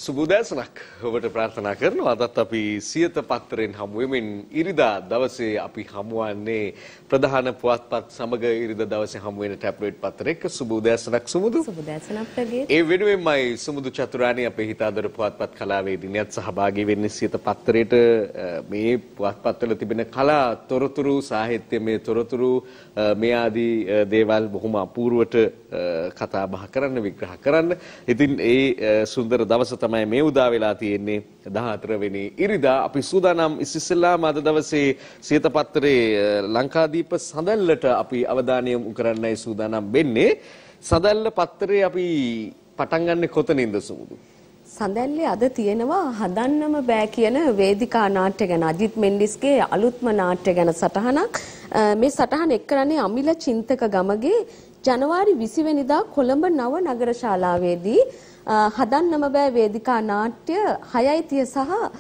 සුබෝදෑසනක් ඔබට ප්‍රාර්ථනා කරනවා. අදත් අපි සියත පත්තරෙන් හමු වෙමින් ඉරිදා දවසේ අපි හමුවන්නේ ප්‍රධාන පුවත්පත් සමග ඉරිදා දවසේ හමු වෙන ටැබ්ලොයිඩ් පත්තරයක. සුබෝදෑසනක් සුමුදු. සුබෝදෑසනක් ප්‍රගීත්. ඒ වෙනුවෙන්මයි සුමුදු චතුරාණි අපේ හිතාදර පුවත්පත් කලාවේදිනියත් සහභාගී වෙන්නේ සියත පත්තරේට. මේ පුවත්පත්වල තිබෙන කලා තොරතුරු සාහිත්‍යමය තොරතුරු මේ ආදී දේවල් බොහොම අපූර්වට කතා බහ කරන්න විග්‍රහ කරන්න. ඉතින් ඒ සුන්දර දවස තමයි මේ උදා වෙලා තියෙන්නේ 14 වෙනි ඉරිදා. අපි සූදානම් ඉස්සෙල්ලාම අද දවසේ සියත පත්තරේ ලංකාදීප සඳල්ලට අපි අවධානය යොමු කරන්නයි සූදානම් වෙන්නේ. සඳල්ල පත්තරේ අපි පටන් ගන්නෙ කොතනින්ද සුමුදු? සඳල්ලේ අද තියෙනවා හදන්නම බෑ කියන වේදිකා නාට්‍ය ගැන. අජිත් මෙන්ඩිස්ගේ අලුත්ම නාට්‍ය ගැන සටහනක්. මේ සටහන එක්කරන්නේ අමිල චින්තක ගමගේ ජනවාරි 20 වෙනිදා කොළඹ නව නගර ශාලාවේදී හදන්නම බෑ වේදිකා නාට්‍ය 6:30 සහ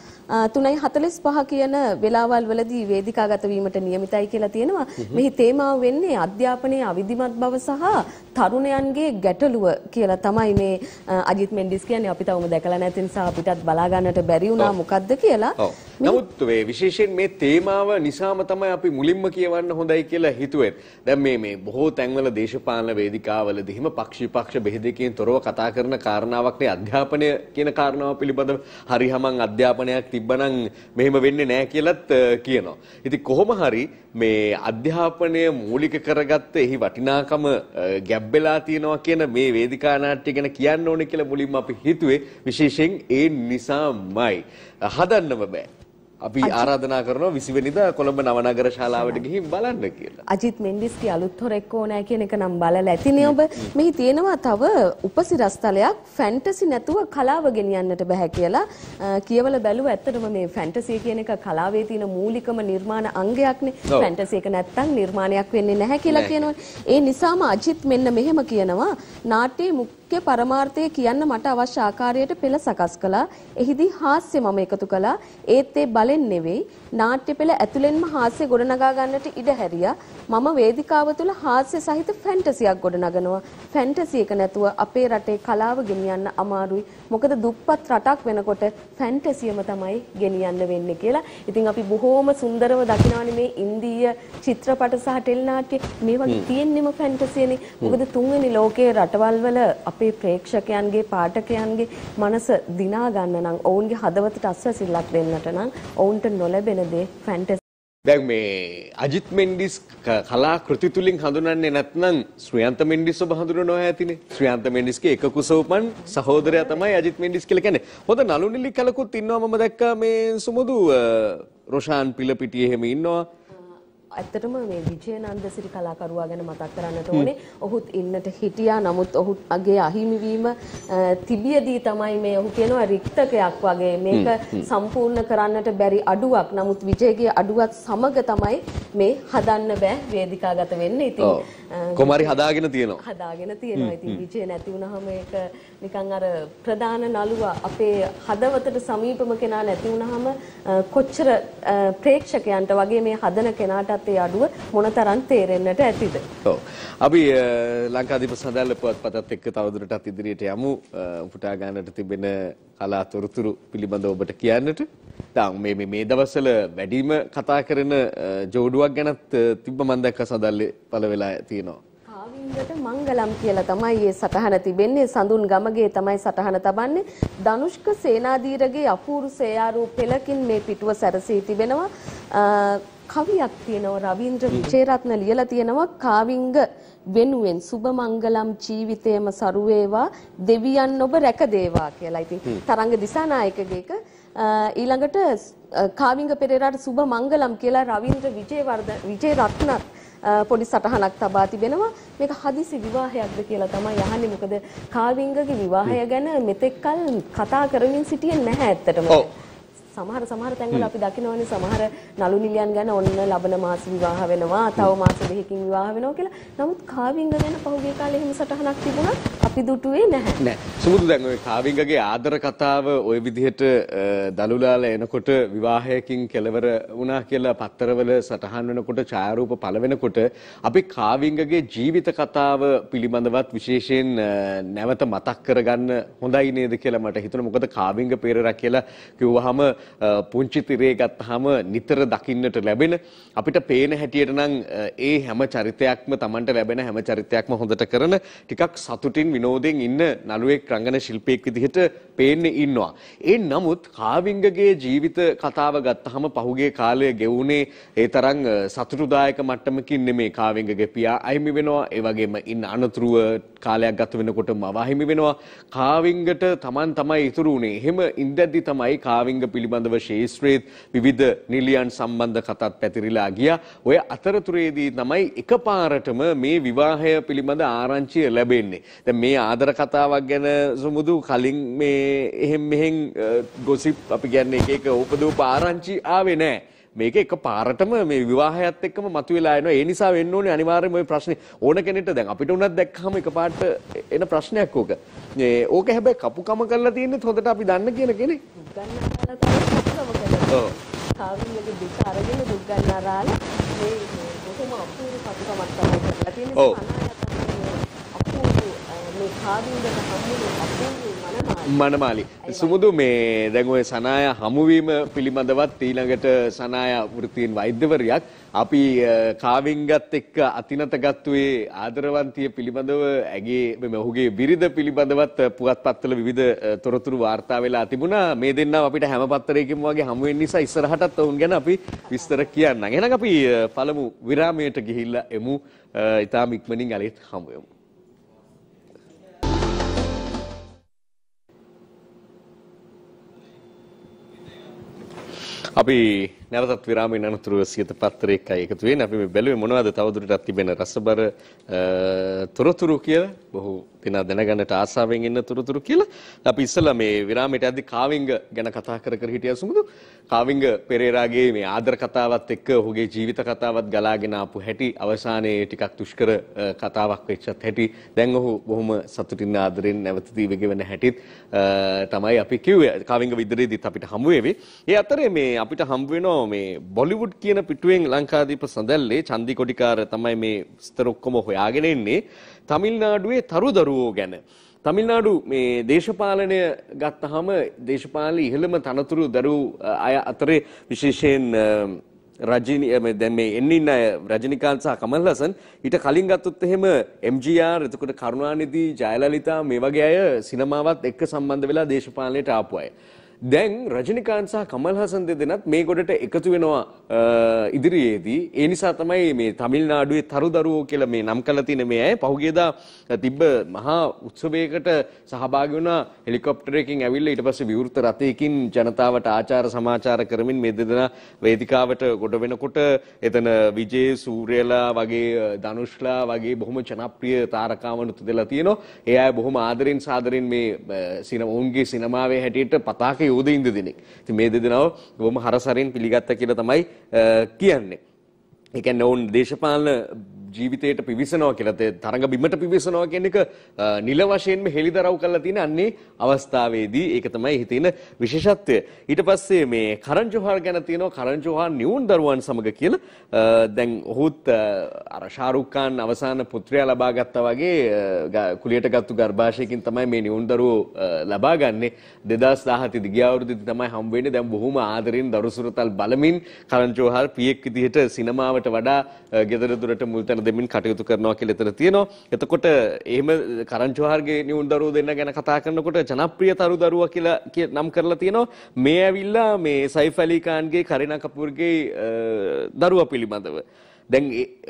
3:45 කියන වෙලාවල් වලදී වේදිකාගත වීමට නියමිතයි කියලා තියෙනවා. මෙහි තේමාව වෙන්නේ අධ්‍යාපනයේ අවිධිමත් බව සහ තරුණයන්ගේ ගැටලුව කියලා තමයි මේ අජිත් මෙන්ඩිස් කියන්නේ. අපි තවම දැකලා නැති නිසා අපිටත් බලා ගන්නට බැරි වුණා මොකද්ද කියලා. නමුත් මේ විශේෂයෙන් මේ තේමාව නිසාම තමයි අපි මුලින්ම කියවන්න හොඳයි කියලා හිතුවේ. දැන් මේ බොහෝ තැන්වල දේශපාලන වේදිකාවලදී හිම පක්ෂ බෙහෙදකින් තොරව කතා කරන කාරණාවක් නේ අධ්‍යාපනය කියන කාරණාව පිළිබඳව. හරිහමං අධ්‍යාපනයක් තිබ්බනම් මෙහෙම වෙන්නේ නැහැ කියලාත් කියනවා. ඉතින් කොහොම හරි මේ අධ්‍යාපනය මූලික කරගත්ත එහි වටිනාකම ගැබ් වෙලා තියෙනවා කියන මේ වේදිකා නාට්‍ය ගැන කියන්න ඕනේ කියලා මුලින්ම අපි හිතුවේ. විශේෂයෙන් ඒ නිසාමයි. හදන්නම බෑ. අපි ආරාධනා කරනවා 20 වෙනිදා කොළඹ නවනගර ශාලාවට ගිහින් බලන්න කියලා. අජිත් මෙන්ඩිස්ගේ අලුත් හොරෙක් ඕනෑ කියන එක නම් බලලා ඇතිනේ ඔබ. මෙහි තියෙනවා තව උපසිරස්තලයක් ෆැන්ටසි නැතුව කලාව ගෙනියන්නට බෑ කියලා. කියවල බැලුවා ඇත්තටම මේ ෆැන්ටසි කියන එක කලාවේ තියෙන මූලිකම නිර්මාණ අංගයක්නේ. ෆැන්ටසි එක නැත්තම් නිර්මාණයක් වෙන්නේ නැහැ කියලා කියනවා. ඒ නිසාම අජිත් මෙන්න මෙහෙම කියනවා නාට්‍යයේ මුඛ්‍ය පරමාර්ථය කියන්න මට අවශ්‍ය ආකාරයට පෙළ සකස් කළා. එහිදී හාස්‍ය මම එකතු කළා. ඒත් ඒ බලෙන් නෙවෙයි නාට්‍ය පෙළ ඇතුළෙන්ම හාස්‍ය ගොඩනගා ගන්නට ඉඩ හැරියා. මම වේදිකාව තුළ හාස්‍ය සහිත ෆැන්ටසියක් ගොඩනගනවා. ෆැන්ටසි එක නැතුව අපේ රටේ කලාව ගෙනියන්න අමාරුයි. මොකද දුප්පත් රටක් වෙනකොට ෆැන්ටසියම තමයි ගෙනියන්න වෙන්නේ කියලා. ඉතින් අපි බොහෝම සුන්දරව දකිනවානේ මේ ඉන්දීය චිත්‍රපට සහ ටෙලි නාට්‍ය මේ වගේ තියෙන්නේම ෆැන්ටසියනේ. මොකද තුන්වෙනි ලෝකයේ රටවල් වල අපේ ප්‍රේක්ෂකයන්ගේ පාඨකයන්ගේ මනස දිනා ගන්න නම් ඔවුන්ගේ හදවතට අස්වැසිල්ලක් දෙන්නට නම් ඔවුන්ට නොලැබෙන දේ ෆැන්ටසි. දැන් මේ අජිත් මෙන්ඩිස් කලා කෘති තුලින් හඳුනන්නේ නැත්නම් ශ්‍රියන්ත මෙන්ඩිස් ඔබ හඳුනනවා ඇතිනේ. ශ්‍රියන්ත මෙන්ඩිස්ගේ එක කුසෝපන් සහෝදරයා තමයි අජිත් මෙන්ඩිස් කියලා කියන්නේ. හොඳ නළු නිලි කලකුත් ඉන්නවා මම දැක්කා මේ සුමුදු රොෂාන් පිලපිටියේ එහෙම ඉන්නවා. ඇත්තටම මේ විජයනන්දසිරි කලාකරුවා ගැන මතක් කරන්නට ඕනේ. ඔහුත් ඉන්නට හිටියා. නමුත් ඔහුගේ අහිමි වීම තිබියදී තමයි මේ ඔහු කියනවා රික්තකයක් වගේ මේක සම්පූර්ණ කරන්නට බැරි අඩුවක්. නමුත් විජයගේ අඩුවත් සමග තමයි මේ හදන්න බෑ වේදිකාගත වෙන්නේ. ඉතින් කොමාරි හදාගෙන තියෙනවා. හදාගෙන තියෙනවා. ඉතින් විජය නැති වුනහම ඒක නිකන් අර ප්‍රධාන නළුවා අපේ හදවතට සමීපම කෙනා නැති වුනහම කොච්චර ප්‍රේක්ෂකයන්ට වගේ මේ හදන කෙනාට ඒ අඩුව මොනතරම් තේරෙන්නට ඇතිද? ඔව්. අපි ලංකාදීප සඳල්ල පුවත්පතත් එක්ක තවදුරටත් ඉදිරියට යමු. උපුටා ගන්නට තිබෙන කලාතුරතුරු පිළිබඳව ඔබට කියන්නට. දැන් මේ දවස්වල වැඩිම කතා කරන ජෝඩුවක් ගැනත් තිබ්බ මම දැක්ක සඳල්ලේ පළ වෙලා තියෙනවා. කාවින්ගට මංගලම් කියලා තමයි මේ සටහන තිබෙන්නේ. සඳුන් ගමගේ තමයි සටහන තබන්නේ. ධනුෂ්ක සේනාධීරගේ අපූර්ව සේයාරූ පෙළකින් මේ පිටුව සැරසී තිබෙනවා. කවියක් තියෙනවා රවීන්ද්‍ර විජේරත්න ලියලා තියෙනවා කාවින්ග වෙනුවෙන් සුබ මංගලම් ජීවිතේම සරු වේවා දෙවියන් ඔබ රැක දේවා කියලා. ඉතින් තරංග දිසානායකගේ එක ඊළඟට කාවින්ග පෙරේරාට සුබ මංගලම් කියලා රවීන්ද්‍ර විජේරත්න පොඩි සටහනක් තබා තිබෙනවා. මේක හදිසි විවාහයක්ද කියලා තමයි අහන්නේ. මොකද කාවින්ගගේ විවාහය ගැන මෙතෙක්කල් කතා කරමින් සිටියේ නැහැ ඇත්තටම. සමහර තැන්වල අපි දකිනවනේ සමහර නළු නිලියන් ගැන ඔන්න ලබන මාස විවාහ වෙනවා, තව මාස දෙකකින් විවාහ වෙනවා කියලා. නමුත් කාවින්ග ගැන පහුගිය කාලේ එහෙම සටහනක් තිබුණා අපි දුටුවේ නැහැ. සුමුදු දැන් ඔය කාවිංගගේ ආදර කතාව ওই විදිහට දලුලාල එනකොට විවාහයකින් කෙලවර වුණා කියලා පත්තරවල සටහන් වෙනකොට ඡායාරූප පළ වෙනකොට අපි කාවිංගගේ ජීවිත කතාව පිළිබඳවත් විශේෂයෙන් නැවත මතක් කරගන්න හොඳයි නේද කියලා මට හිතුණා. මොකද කාවිංග පෙරේරා කියලා කිව්වහම පුංචි තිරේ ගත්තාම නිතර දකින්නට ලැබෙන අපිට පේන හැටියට නම් ඒ හැම චරිතයක්ම Tamanට ලැබෙන හැම චරිතයක්ම හොඳට කරන ටිකක් සතුටින් විනෝදයෙන් ඉන්න නළුවෙක් රංගන ශිල්පියෙක් විදිහට පේන්නේ ඉන්නවා. ඒ නමුත් කාවිංගගේ ජීවිත කතාව ගත්තාම පහුගිය කාලය ගෙවුනේ ඒ තරම් සතුටුදායක මට්ටමකින් නෙමෙයි. කාවිංගගේ පියා අහිමි වෙනවා. ඒ වගේම ඉන්න අනතුරුව කාලයක් ගත වෙනකොට මව අහිමි වෙනවා. කාවිංගට Taman තමයි ඉතුරු උනේ. එහෙම ඉඳද්දි තමයි කාවිංග පිළිබඳව ශේෂ්ත්‍රයේ විවිධ නිලියන් සම්බන්ධ කතාත් පැතිරිලා ගියා. ඔය අතරතුරේදී තමයි එකපාරටම මේ විවාහය පිළිබඳ ආරංචිය ලැබෙන්නේ. දැන් මේ ආදර කතාවක් ගැන සුමුදු කලින් මේ එහෙම් මෙහෙන් ගොසිප් අපි කියන්නේ එක උපදූප ආරංචි ආවේ නැහැ. මේක එකපාරටම මේ විවාහයත් එක්කම මතුවලා එනවා. ඒ නිසා වෙන්න ඕනේ අනිවාර්යයෙන්ම ওই ප්‍රශ්නේ ඕන කෙනෙක්ට දැන් අපිට උනත් දැක්කම එකපාරට එන ප්‍රශ්නයක් ඕක. ඕක හැබැයි කපුකම කරලා තියෙන්නේ හොඳට අපි දන්න කියන කෙනෙක්. ගන්නලා තමයි කපුකම කරලා. ඔව්. කාවිංගගේ දුක අරගෙන දුක් ගන්නාරාල මේ කොහොම අපූර්ව කපුකමක් තමයි කරලා තියෙන්නේ. ඔව්. මනමාලි සුමුදු මේ දැන් ඔය සනාය හමුවීම පිළිබඳවත් ඊළඟට සනාය වෘත්තීන් වෛද්‍යවරියක් අපි කාවිංගත් එක්ක අතිනත ගත්තුවේ ආදරවන්තිය පිළිබඳව ඇගේ ඔහුගේ බිරිඳ පිළිබඳවත් පුවත්පත්වල විවිධ තොරතුරු වාර්තා වෙලා තිබුණා. මේ දෙන්නා අපිට හැම පත්තරයකින්ම වගේ හමු වෙන නිසා ඉස්සරහටත් ඔවුන් ගැන අපි විස්තර කියන්නම්. එහෙනම් අපි පළමු විරාමයට ගිහිල්ලා එමු. ඊටාම ඉක්මනින් අලෙත් හමු වෙමු. අපි නැවතත් විරාමයෙන් අනතුරුව සියත පත්තරයක එකතු වෙන අපි මේ බැලුවේ මොනවද තවදුරටත් තිබෙන රසබර තොරතුරු කියලා බොහෝ දෙනා දැනගන්නට ආසාවෙන් ඉන්න තොරතුරු කියලා අපි ඉස්සලා මේ විරාමයට යද්දි කාවිංග ගැන කතා කර කර හිටියා සුමුදු. කාවිංග පෙරේරාගේ මේ ආදර කතාවත් එක්ක ඔහුගේ ජීවිත කතාවත් ගලාගෙන ආපු හැටි අවසානයේ ටිකක් දුෂ්කර කතාවක් වෙච්චත් හැටි දැන් ඔහු බොහොම සතුටින් ආදරෙන් නැවත දීවගෙවන හැටිත් තමයි අපි කිව්වේ. කාවිංග විද්‍යාලයේදීත් අපිට හමු වෙවි. ඒ අතරේ මේ අපිට හම්බ වෙනවා මේ බොලිවුඩ් කියන පිටුවෙන් ලංකාදීප සඳල්ලේ චන්දි කොටිකාර තමයි මේ විස්තර ඔක්කොම හොයාගෙන ඉන්නේ. තමිල්නාඩුවේ තරුදරුවෝ ගැන. තමිල්නාඩු මේ දේශපාලනය ගත්තාම දේශපාලන ඉහළම තනතුරු දරු අය අතරේ විශේෂයෙන් දැන් මේ එන්න අය රජනිකාන්ත් සහ කමල් හසන් ඊට කලින් ගත්තොත් එහෙම MGR එතකොට කරුණානිධි ජයලලිතා මේ වගේ අය සිනමාවත් එක්ක සම්බන්ධ වෙලා දේශපාලනයට ආපු අය. දැන් රජනිකාන්ත් සහ කමල් හසන් දෙදෙනාත් මේ ගොඩට එකතු වෙනවා ඉදිරියේදී. ඒ නිසා තමයි මේ තමිල්නාඩුවේ තරුදරුවෝ කියලා මේ නම් කරලා තියෙන මේ අය පහුගියදා තිබ්බ මහා උත්සවයකට සහභාගී වුණා හෙලිකොප්ටරයකින් ඇවිල්ලා ඊට පස්සේ විවෘත රථයකින් ජනතාවට ආචාර සමාචාර කරමින් මේ දෙදෙනා වේදිකාවට ගොඩ වෙනකොට එතන විජේ සූර්යලා වගේ ධනුෂ්ලා වගේ බොහොම ජනප්‍රිය තාරකාවනුත් දෙලා තියෙනවා. ඒ අය බොහොම ආදරෙන් සාදරෙන් මේ ඔවුන්ගේ සිනමාවේ හැටියට පතාකේ යෝධින්ද දෙනෙක්. ඉතින් මේ දෙදෙනාව බොහොම හරසරින් පිළිගත්තා කියලා තමයි කියන්නේ. ඒ කියන්නේ ඔවුන් දේශපාලන ජීවිතයට පිවිසනවා කියලා තරඟ බිමට පිවිසනවා කියන එක නිල වශයෙන්ම හෙළිදරව් කරලා තියෙන අන්නේ අවස්ථාවේදී ඒක තමයි එහි තියෙන විශේෂත්වය. ඊට පස්සේ මේ කරන් ජොහර් ගැන තියෙනවා කරන් ජොහර් නියුන් දරුවන් සමග කියලා දැන් ඔහුත් අර ෂාරුක් ખાන් අවසාන පුත්‍රයා ලබා ගත්තා වගේ කුලියට ගත්තු ගර්භාෂයකින් තමයි මේ නියුන් දරුවෝ ලබා ගන්නේ. 2017 දිග අවුරුද්දේ තමයි හම් වෙන්නේ. දැන් බොහොම ආදරෙන් දරුසුරතල් බලමින් කරන් ජොහර් පියෙක් විදිහට සිනමාවට වඩා ගෙදර දොරට මුල්තැන දෙමින් කටයුතු කරනවා කියලා එතන තියෙනවා. එතකොට එහෙම කරන් ජොහර්ගේ නියුන් දරුවෝ දෙන්න ගැන කතා කරනකොට ජනප්‍රිය තරුදරුවා කියලා නම් කරලා තියෙනවා. මේ ඇවිල්ලා මේ සයිෆ් අලි ખાන්ගේ කරිනා කපූර්ගේ දරුවා පිළිබඳව. දැන්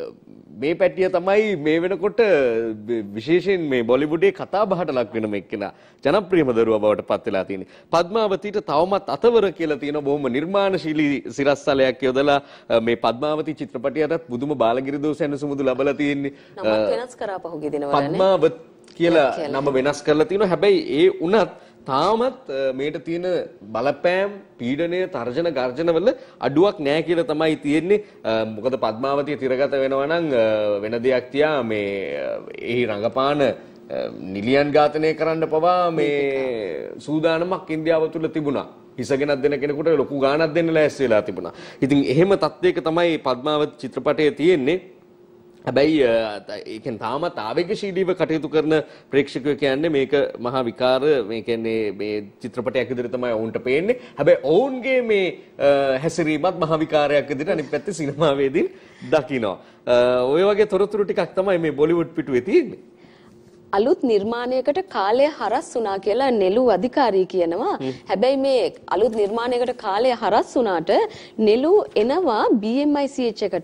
මේ පැටිය තමයි මේ වෙනකොට විශේෂයෙන් මේ බොලිවුඩේ කතා බහට ලක් වෙන එක්කෙනා ජනප්‍රියම දරුවා බවට පත් වෙලා තියෙන්නේ. පද්මාවතීට තවමත් අතවර කියලා තියෙන බොහොම නිර්මාණශීලී සිරස්තලයක් යොදලා මේ පද්මාවතී චිත්‍රපටයටත් බුදුම බාලගිරි දෝසයන් සුමුදු ලබලා තියෙන්නේ. නම වෙනස් කරා පහුගිය දිනවලනේ. පද්මාවත කියලා නම වෙනස් කරලා තියෙනවා. හැබැයි ඒ උනත් තාමත් මේට තියෙන බලපෑම් පීඩනය තර්ජන ගර්ජනවල අඩුවක් නැහැ කියලා තමයි තියෙන්නේ. මොකද පද්මාවතිය තිරගත වෙනවා නම් වෙන දෙයක් තියා මේ එහි රංගපාන නිලියන් ඝාතනය කරන්න පවා මේ සූදානමක් ඉන්දියාව තුළ තිබුණා. හිසගෙනක් දෙන කෙනෙකුට ලොකු ගාණක් දෙන්න ලෑස්ති වෙලා තිබුණා. ඉතින් එහෙම තත්ත්වයක තමයි පද්මාවත චිත්‍රපටයේ තියෙන්නේ. හැබැයි ඒකෙන් තාමත් ආවේගශීලීව කටයුතු කරන ප්‍රේක්ෂකයෝ කියන්නේ මේක මහා විකාර මේ කියන්නේ මේ චිත්‍රපටයක් විදිහට තමයි ඔවුන්ට පේන්නේ. හැබැයි ඔවුන්ගේ මේ හැසිරීමත් මහා විකාරයක් විදිහට අනිත් පැත්තේ සිනමාවේදී දකිනවා. ඔය වගේ තොරතුරු ටිකක් තමයි මේ බොලිවුඩ් පිටුවේ තියෙන්නේ. අලුත් නිර්මාණයකට කාලය හරස් වුණා කියලා නෙළු අධිකාරී කියනවා. හැබැයි මේ අලුත් නිර්මාණයකට කාලය හරස් වුණාට නෙළු එනවා BMICH එකට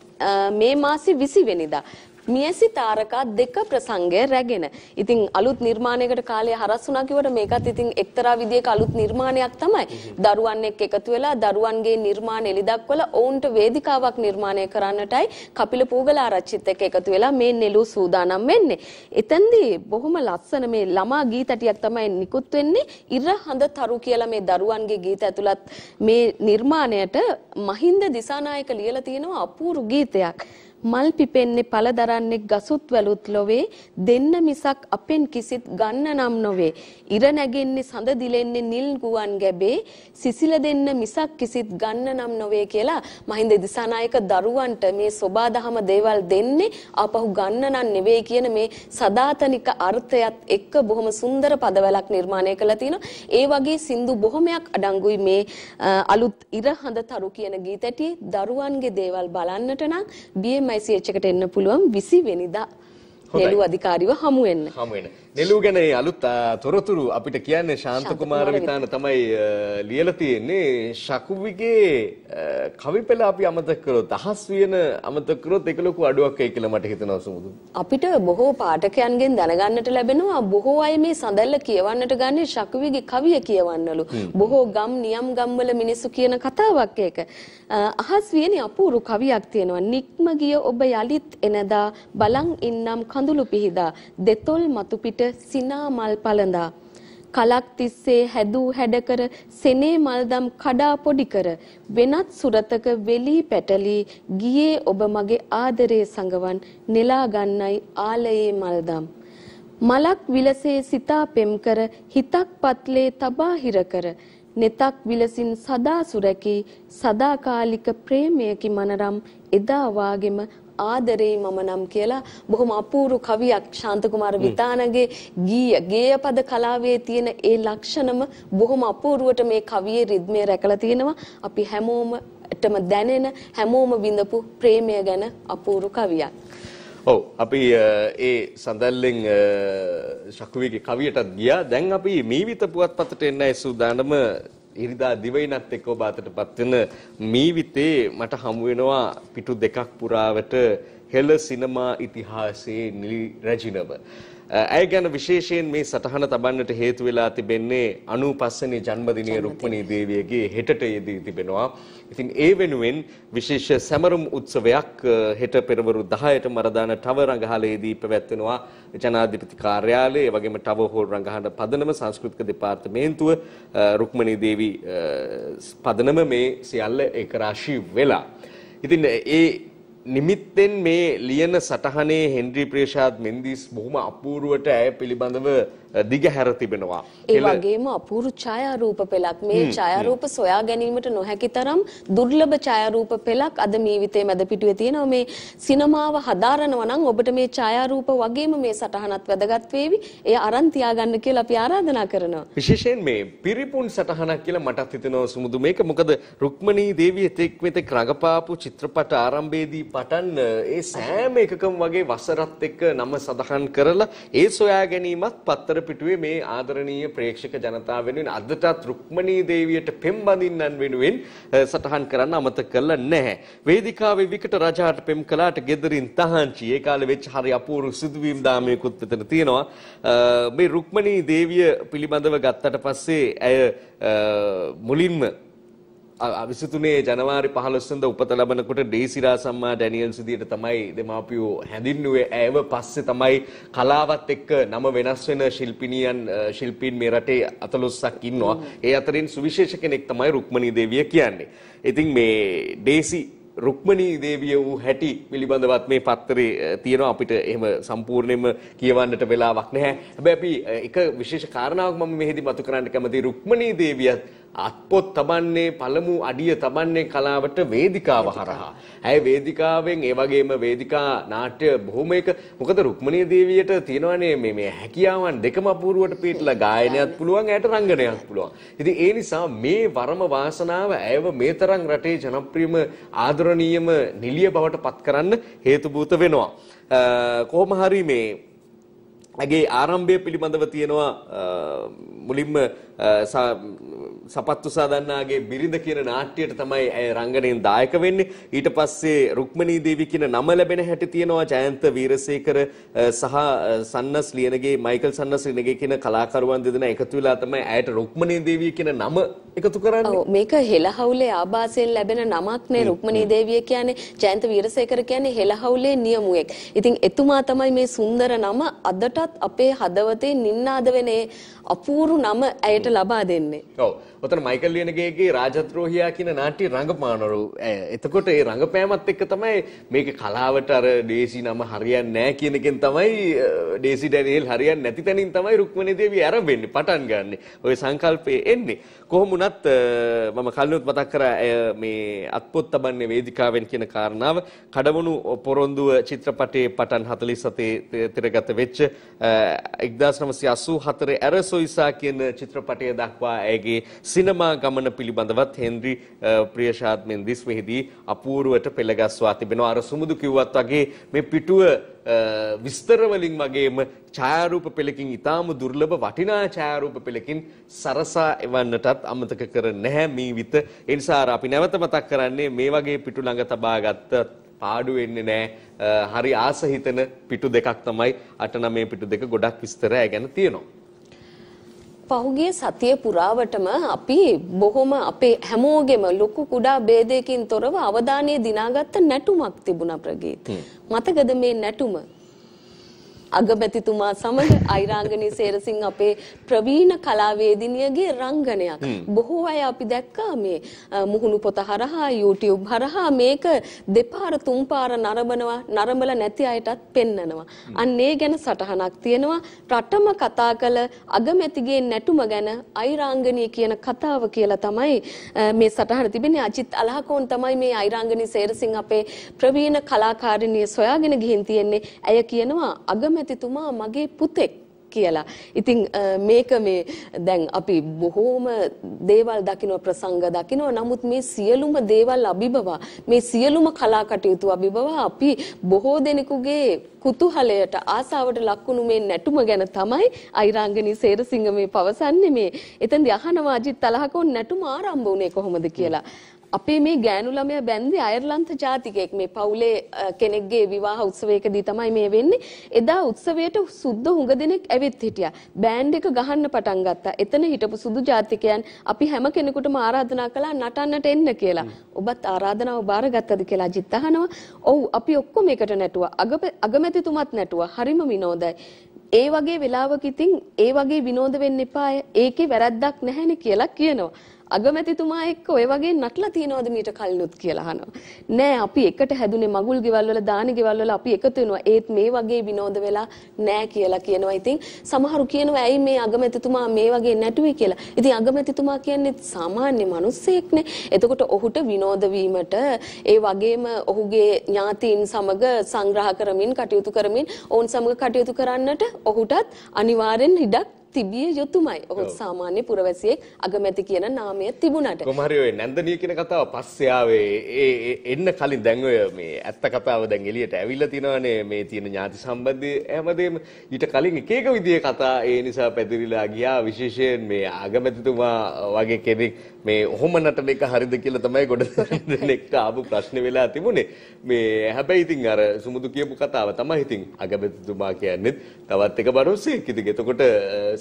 මේ මාසේ 20 වෙනිදා. මියසි තාරකා දෙක ප්‍රසංගය රැගෙන. ඉතින් අලුත් නිර්මාණයකට කාලය හරස් වුණා කිව්වට මේකත් ඉතින් එක්තරා විදියක අලුත් නිර්මාණයක් තමයි. දරුවන් එක්ක එකතු වෙලා දරුවන්ගේ නිර්මාණ එළිදක්වලා ඔවුන්ට වේදිකාවක් නිර්මාණය කරන්නටයි කපිල පූගලාරච්චිත් එක්ක එකතු වෙලා මේ නෙළු සූදානම් වෙන්නේ. එතෙන්දී බොහොම ලස්සන මේ ළමා ගීතටියක් තමයි නිකුත් වෙන්නේ. ඉර හඳ තරු කියලා මේ දරුවන්ගේ ගීත ඇතුළත් මේ නිර්මාණයට මහින්ද දිසානායක ලියලා තියෙනවා අපූර්ව ගීතයක්. මල් පිපෙන්නේ පළ දරන්නේ ගසුත් වැලුත් ලොවේ දෙන්න මිසක් අපෙන් කිසිත් ගන්න නම් නොවේ ඉර නැගෙන්නේ සඳ දිලෙන්නේ නිල් ගුවන් ගැබේ සිසිල දෙන්න මිසක් කිසිත් ගන්න නම් නොවේ කියලා මහින්ද දිසානායක දරුවන්ට මේ සෝබාදහම දේවල් දෙන්නේ ආපහු ගන්න නම් නෙවෙයි කියන මේ සදාතනික අර්ථයත් එක්ක බොහොම සුන්දර පදවලක් නිර්මාණය කළා තිනවා. ඒ වගේ සින්දු බොහොමයක් අඩංගුයි මේ අලුත් ඉර හඳ තරු කියන ගීතටියේ දරුවන්ගේ දේවල් බලන්නට නම් BMICH එකට එන්න පුළුවන් 20 වෙනිදා නෙළු අධිකාරිව හමු වෙන්න. නෙළු ගැන අලුත් තොරතුරු අපිට කියන්නේ ශාන්ත කුමාර විතාන තමයි ලියලා තියෙන්නේ. ශකුවිගේ කවි පෙළ අපි අමතක කරොත් අහස් වියන අමතක කරොත් ඒක ලොකු අඩුවක් වෙයි කියලා මට හිතෙනවා සමුදු. අපිට බොහෝ පාඨකයන්ගෙන් දැනගන්නට ලැබෙනවා බොහෝ අය මේ සඳල්ල කියවන්නට ගන්නේ ශකුවිගේ කවිය කියවන්නලු. බොහෝ ගම් නියම් ගම්වල මිනිස්සු කියන කතාවක් ඒක. අහස් වියනේ අපූර්ව කවියක් තියෙනවා. නික්ම ගිය ඔබ යලිත් එනදා බලන් ඉන්නම් කඳුළු පිහිදා දෙතොල් මතු පිට සිනා මල් පළඳා කලක් තිස්සේ හැදූ හැඩකර සෙනේ මල්දම් කඩා පොඩි කර වෙනත් සුරතක වෙලී පැටලී ගියේ ඔබ මගේ ආදරේ සංගවන් නෙලා ගන්නයි ආලයේ මල්දම් මලක් විලසේ සිතා පෙම් කර හිතක් පත්ලේ තබා හිර කර නෙතක් විලසින් සදා සුරකී සදාකාලික ප්‍රේමයකි මනරම් එදා වාගෙම ආදරේ මම නම් කියලා බොහොම අපූර්ව කවියක් ශාන්ත කුමාර විතානගේ ගේය පද කලාවේ තියෙන ඒ ලක්ෂණම බොහොම අපූර්වට මේ කවියේ රිද්මය රැකලා තියෙනවා. අපි හැමෝමටම දැනෙන හැමෝම විඳපු ප්‍රේමය ගැන අපූර්ව කවියක්. ඔව් අපි ඒ සඳල්ලෙන් ශකුවිගේ කවියටත් ගියා. දැන් අපි මීවිත පුවත්පතට එන්නයි සූදානම. ඉරිදා දිවයිනත් එක්ක ඔබ අතටපත් වෙන මීවිතේ මට හමු වෙනවා පිටු දෙකක් පුරාවට හෙළ සිනමා ඉතිහාසයේ නිලි රැජිනව. ඇය ගැන විශේෂයෙන් මේ සටහන තබන්නට හේතු වෙලා තිබෙන්නේ 95 වෙනි ජන්මදිනයේ රුක්මනී දේවියගේ හෙටට යෙදී තිබෙනවා. ඉතින් ඒ වෙනුවෙන් විශේෂ සැමරුම් උත්සවයක් හෙට පෙරවරු 10ට මරදාන ටව රංගහලේදී පැවැත්වෙනවා. ජනාධිපති කාර්යාලය, ඒ වගේම ටව හෝල් රංගහන පදනම සංස්කෘතික දෙපාර්තමේන්තුව රුක්මනී දේවි පදනම මේ සියල්ල ඒක රාශී වෙලා. ඉතින් ඒ නිමිත්තෙන් මේ ලියන සටහනේ හෙන්රි ප්‍රේෂාද් මෙන්දිස් බොහොම අපූර්වට ඇය පිළිබඳව දිගහැර තිබෙනවා. ඒ වගේම අපූර්ව ඡායාරූප පෙළක් මේ ඡායාරූප සොයා ගැනීමට නොහැකි තරම් දුර්ලභ ඡායාරූප පෙළක් අද මීවිතේ මැද පිටුවේ තියෙනවා. මේ සිනමාව හදාරනවා නම් ඔබට මේ ඡායාරූප වගේම මේ සටහනත් වැදගත් වේවි. එය අරන් තියාගන්න කියලා අපි ආරාධනා කරනවා. විශේෂයෙන් මේ පිරිපුන් සටහනක් කියලා මටත් හිතෙනවා සුමුදු මේක. මොකද රුක්මනී දේවිය තෙක් මෙතෙක් රඟපාපු චිත්‍රපට ආරම්භයේදී පටන් ඒ සෑම එකකම වගේ වසරත් එක්ක නම සඳහන් කරලා ඒ සොයා ගැනීමත් පත්තර පිටුවේ මේ ආදරණීය ප්‍රේක්ෂක ජනතාව වෙනුවෙන් අදටත් රුක්මනී දේවියට පෙම් බඳින්නන් වෙනුවෙන් සටහන් කරන්න අමතක කරලා නැහැ. වේදිකාවේ විකට රජාට පෙම් කළාට ගෙදරින් තහංචි. ඒ කාලේ වෙච්ච හරි අපූර්ව සිදුවීම් දාමයකුත් මෙතන තියෙනවා. මේ රුක්මනී දේවිය පිළිබඳව ගත්තට පස්සේ ඇය මුලින්ම 23 ජනවාරි 15 වෙනිදා උපත ලබනකොට ඩේසිරා සම්මා ඩැනියල්ස් විදියට තමයි දෙමාපියෝ හැඳින්නුවේ. ඇයව පස්සේ තමයි කලාවත් එක්ක නම වෙනස් වෙන ශිල්පීන් මේ රටේ 14ක් ඉන්නවා. ඒ අතරින් සුවිශේෂ කෙනෙක් තමයි රුක්මනී දේවිය කියන්නේ. ඉතින් මේ ඩේසි රුක්මනී දේවිය වූ හැටි පිළිබඳවත් මේ පත්තරේ තියෙනවා අපිට එහෙම සම්පූර්ණයෙන්ම කියවන්නට වෙලාවක් නැහැ. හැබැයි අපි එක විශේෂ කාරණාවක් මම මෙහිදී මතු කරන්න කැමතියි. රුක්මනී දේවියත් අත්පොත් තබන්නේ පළමු අඩිය තබන්නේ කලාවට වේදිකාව හරහා. ඇය වේදිකාවෙන් ඒ වගේම වේදිකා නාට්‍ය බොහොම එක මොකද රුක්මනී දේවියට තියෙනවානේ මේ හැකියාවන් දෙකම අපූර්වට පිටලා ගායනයත් පුළුවන් ඇයට රංගනයත් පුළුවන්. ඉතින් ඒ නිසා මේ වරම වාසනාව ඇයව මේ තරම් රටේ ජනප්‍රියම ආදරණීයම නිලිය බවට පත් කරන්න හේතුභූත වෙනවා. කොහොම හරි මේ ඇගේ ආරම්භය පිළිබඳව තියෙනවා මුලින්ම සපත්තු සාදන්නාගේ බිරිඳ කියන නාට්‍යයට තමයි ඇය රංගනයෙන් දායක වෙන්නේ. ඊට පස්සේ රුක්මනී දේවි කියන නම ලැබෙන හැටි තියෙනවා. ජයන්ත වීරසේකර සහ සන්නස් ලියනගේ මයිකල් සන්නස් ලියනගේ කියන කලාකරුවන් දෙදෙනා එකතු වෙලා තමයි ඇයට රුක්මනී දේවිය කියන නම එකතු කරන්නේ. ඔව් මේක හෙළහවුලේ ආభాසයෙන් ලැබෙන නමක් නේ රුක්මනී දේවිය කියන්නේ. ජයන්ත වීරසේකර කියන්නේ හෙළහවුලේ නියමුවෙක්. ඉතින් එතුමා තමයි මේ සුන්දර නම අදටත් අපේ හදවතේ නින්නාද වෙන්නේ අපූර්ව නම ඇයට ලබා දෙන්නේ. ඔව්. ඔතන මයිකල් ලියනගේගේ රාජද්‍රෝහියා කියන නාට්‍ය රංගපානවරු. එතකොට ඒ රංගපෑමත් එක්ක තමයි මේක කලාවට අර ඩේසි නම හරියන්නේ නැහැ කියන එකෙන් තමයි ඩේසි ඩැනියෙල් හරියන්නේ නැති තැනින් තමයි රුක්මනී දේවිය ආරම්භෙන්නේ පටන් ගන්නෙ. ওই සංකල්පයේ එන්නේ. කොහොම වුණත් මම කලිනුත් මතක් කරා මේ අත්පොත් තබන්නේ වේදිකාවෙන් කියන කාරණාව කඩවණු පොරොන්දුව චිත්‍රපටයේ පටන් 47 තිරගත වෙච්ච 1984 ඇරසොයිසා කියන චිත්‍රපටය දක්වා ඇයගේ සිනමා ගමන පිළිබඳවත් හෙන්රි ප්‍රියශාන්ත් මෙන්දිස් මෙහිදී අපූර්වට පෙළගස්වා තිබෙනවා. අර සුමුදු කිව්වත් වගේ මේ පිටුව විස්තර වලින් වගේම ඡායාරූප පෙළකින් ඊටාම දුර්ලභ වටිනා ඡායාරූප පෙළකින් සරසා එවන්නටත් අමතක කර නැහැ මේ විත. ඒ නිසා අපි නැවත මතක් කරන්නේ මේ වගේ පිටු ළඟ තබාගත්ත පාඩු වෙන්නේ නැහැ. හරි ආස හිතෙන පිටු දෙකක් තමයි 8-9 පිටු දෙක ගොඩක් විස්තර ගැන තියෙනවා. පහුගිය සතිය පුරාවටම අපි බොහොම අපේ හැමෝගෙම ලොකු කුඩා ભેදයකින් තොරව අවධානය දිනාගත්ත නැටුමක් තිබුණා ප්‍රගීත්. මතකද මේ නැටුම? අගමැතිතුමා සමග අයිරාංගනී සේරසිංහ අපේ ප්‍රවීණ කලාවේදිනියගේ රංගනයක්. බොහෝ අය අපි දැක්කා මේ මුහුණු පොත හරහා YouTube හරහා මේක දෙපාර තුන්පාර නරඹලා නැති අයටත් පෙන්නනවා. අන්න ඒ ගැන සටහනක් තියෙනවා. රටම කතා කළ අගමැතිගේ නැටුම ගැන අයිරාංගනී කියන කතාව කියලා තමයි මේ සටහන තිබෙන්නේ. අජිත් අලහකෝන් තමයි මේ අයිරාංගනී සේරසිංහ අපේ ප්‍රවීණ කලාකාරිනිය සොයාගෙන ගිහින් තියෙන්නේ. ඇය කියනවා අගමැතිතුමා මගේ පුතෙක් කියලා. ඉතින් මේක මේ දැන් අපි බොහෝම දේවල් දකින්න ප්‍රසංග දකින්න. නමුත් මේ සියලුම දේවල් අභිබවා මේ සියලුම කලා කටයුතු අභිබවා අපි බොහෝ දෙනෙකුගේ කුතුහලයට ආසාවට ලක්වුණු මේ නැටුම ගැන තමයි අයිරාංගනී සේරසිංහ මේ පවසන්නේ. මේ එතෙන්දී අහනවා අජිත් අලහකෝන් නැටුම ආරම්භ වුණේ කොහොමද කියලා. අපේ මේ ගෑනු ළමයා බැන්දේ අයර්ලන්ත ජාතිකයෙක්. මේ පවුලේ කෙනෙක්ගේ විවාහ උත්සවයකදී තමයි මේ වෙන්නේ. එදා උත්සවයට සුද්ධ හුඟ දෙනෙක් ඇවිත් හිටියා. බෑන්ඩ් එක ගහන්න පටන් ගත්තා. එතන හිටපු සුදු ජාතිකයන් අපි හැම කෙනෙකුටම ආරාධනා කළා නටන්නට එන්න කියලා. ඔබත් ආරාධනාව බාරගත්තද කියලා අජිත් අහනවා. ඔව් අපි ඔක්කොම එකට නැටුවා. අගමැතිතුමත් නැටුවා. හරිම විනෝදයි. ඒ වගේ වෙලාවක ඉතින් ඒ වගේ විනෝද වෙන්න එපා. ඒකේ වැරද්දක් නැහැනේ කියලා කියනවා. අගමැතිතුමා එක්ක ඔය වගේ නටලා තියනවද මීට කලිනුත් කියලා අහනවා. නෑ අපි එකට හැදුනේ මගුල් ගෙවල් වල දාන ගෙවල් වල අපි එකතු වෙනවා. ඒත් මේ වගේ විනෝද වෙලා නෑ කියලා කියනවා. ඉතින් සමහරු කියනවා ඇයි මේ අගමැතිතුමා මේ වගේ නැටුවේ කියලා. ඉතින් අගමැතිතුමා කියන්නේ සාමාන්‍ය මිනිස්සෙක්නේ. එතකොට ඔහුට විනෝද වීමට ඒ වගේම ඔහුගේ ඥාතීන් සමග සංග්‍රහ කරමින් කටයුතු කරමින් ඔවුන් සමග කටයුතු කරන්නට ඔහුටත් අනිවාර්යෙන් ඉඩක් තිබිය යුතුමයි. ඔහුත් සාමාන්‍ය පුරවැසියෙක් අගමැති කියන නාමය තිබුණාට. කොහොම හරි ඔය නැන්දනිය කියන කතාව පස්සේ ආවේ එන්න කලින් දැන් ඔය මේ ඇත්ත කතාව දැන් එළියට ඇවිල්ලා තිනවනේ මේ තියෙන ඥාති සම්බන්ධය හැමදේම ඊට කලින් එක එක විදිහේ කතා ඒ නිසා පැතිරිලා ගියා. විශේෂයෙන් මේ අගමැතිතුමා වගේ කෙනෙක් මේ ඔහොම නටන එක හරිද කියලා තමයි ගොඩ දෙනෙක්ට ආපු ප්‍රශ්න වෙලා තිබුණේ. මේ හැබැයි ඉතින් අර සුමුදු කියපු කතාව තමයි ඉතින් අගමැතිතුමා කියන්නේ තවත් එක බරුස්සෙක්. ඉතින් එතකොට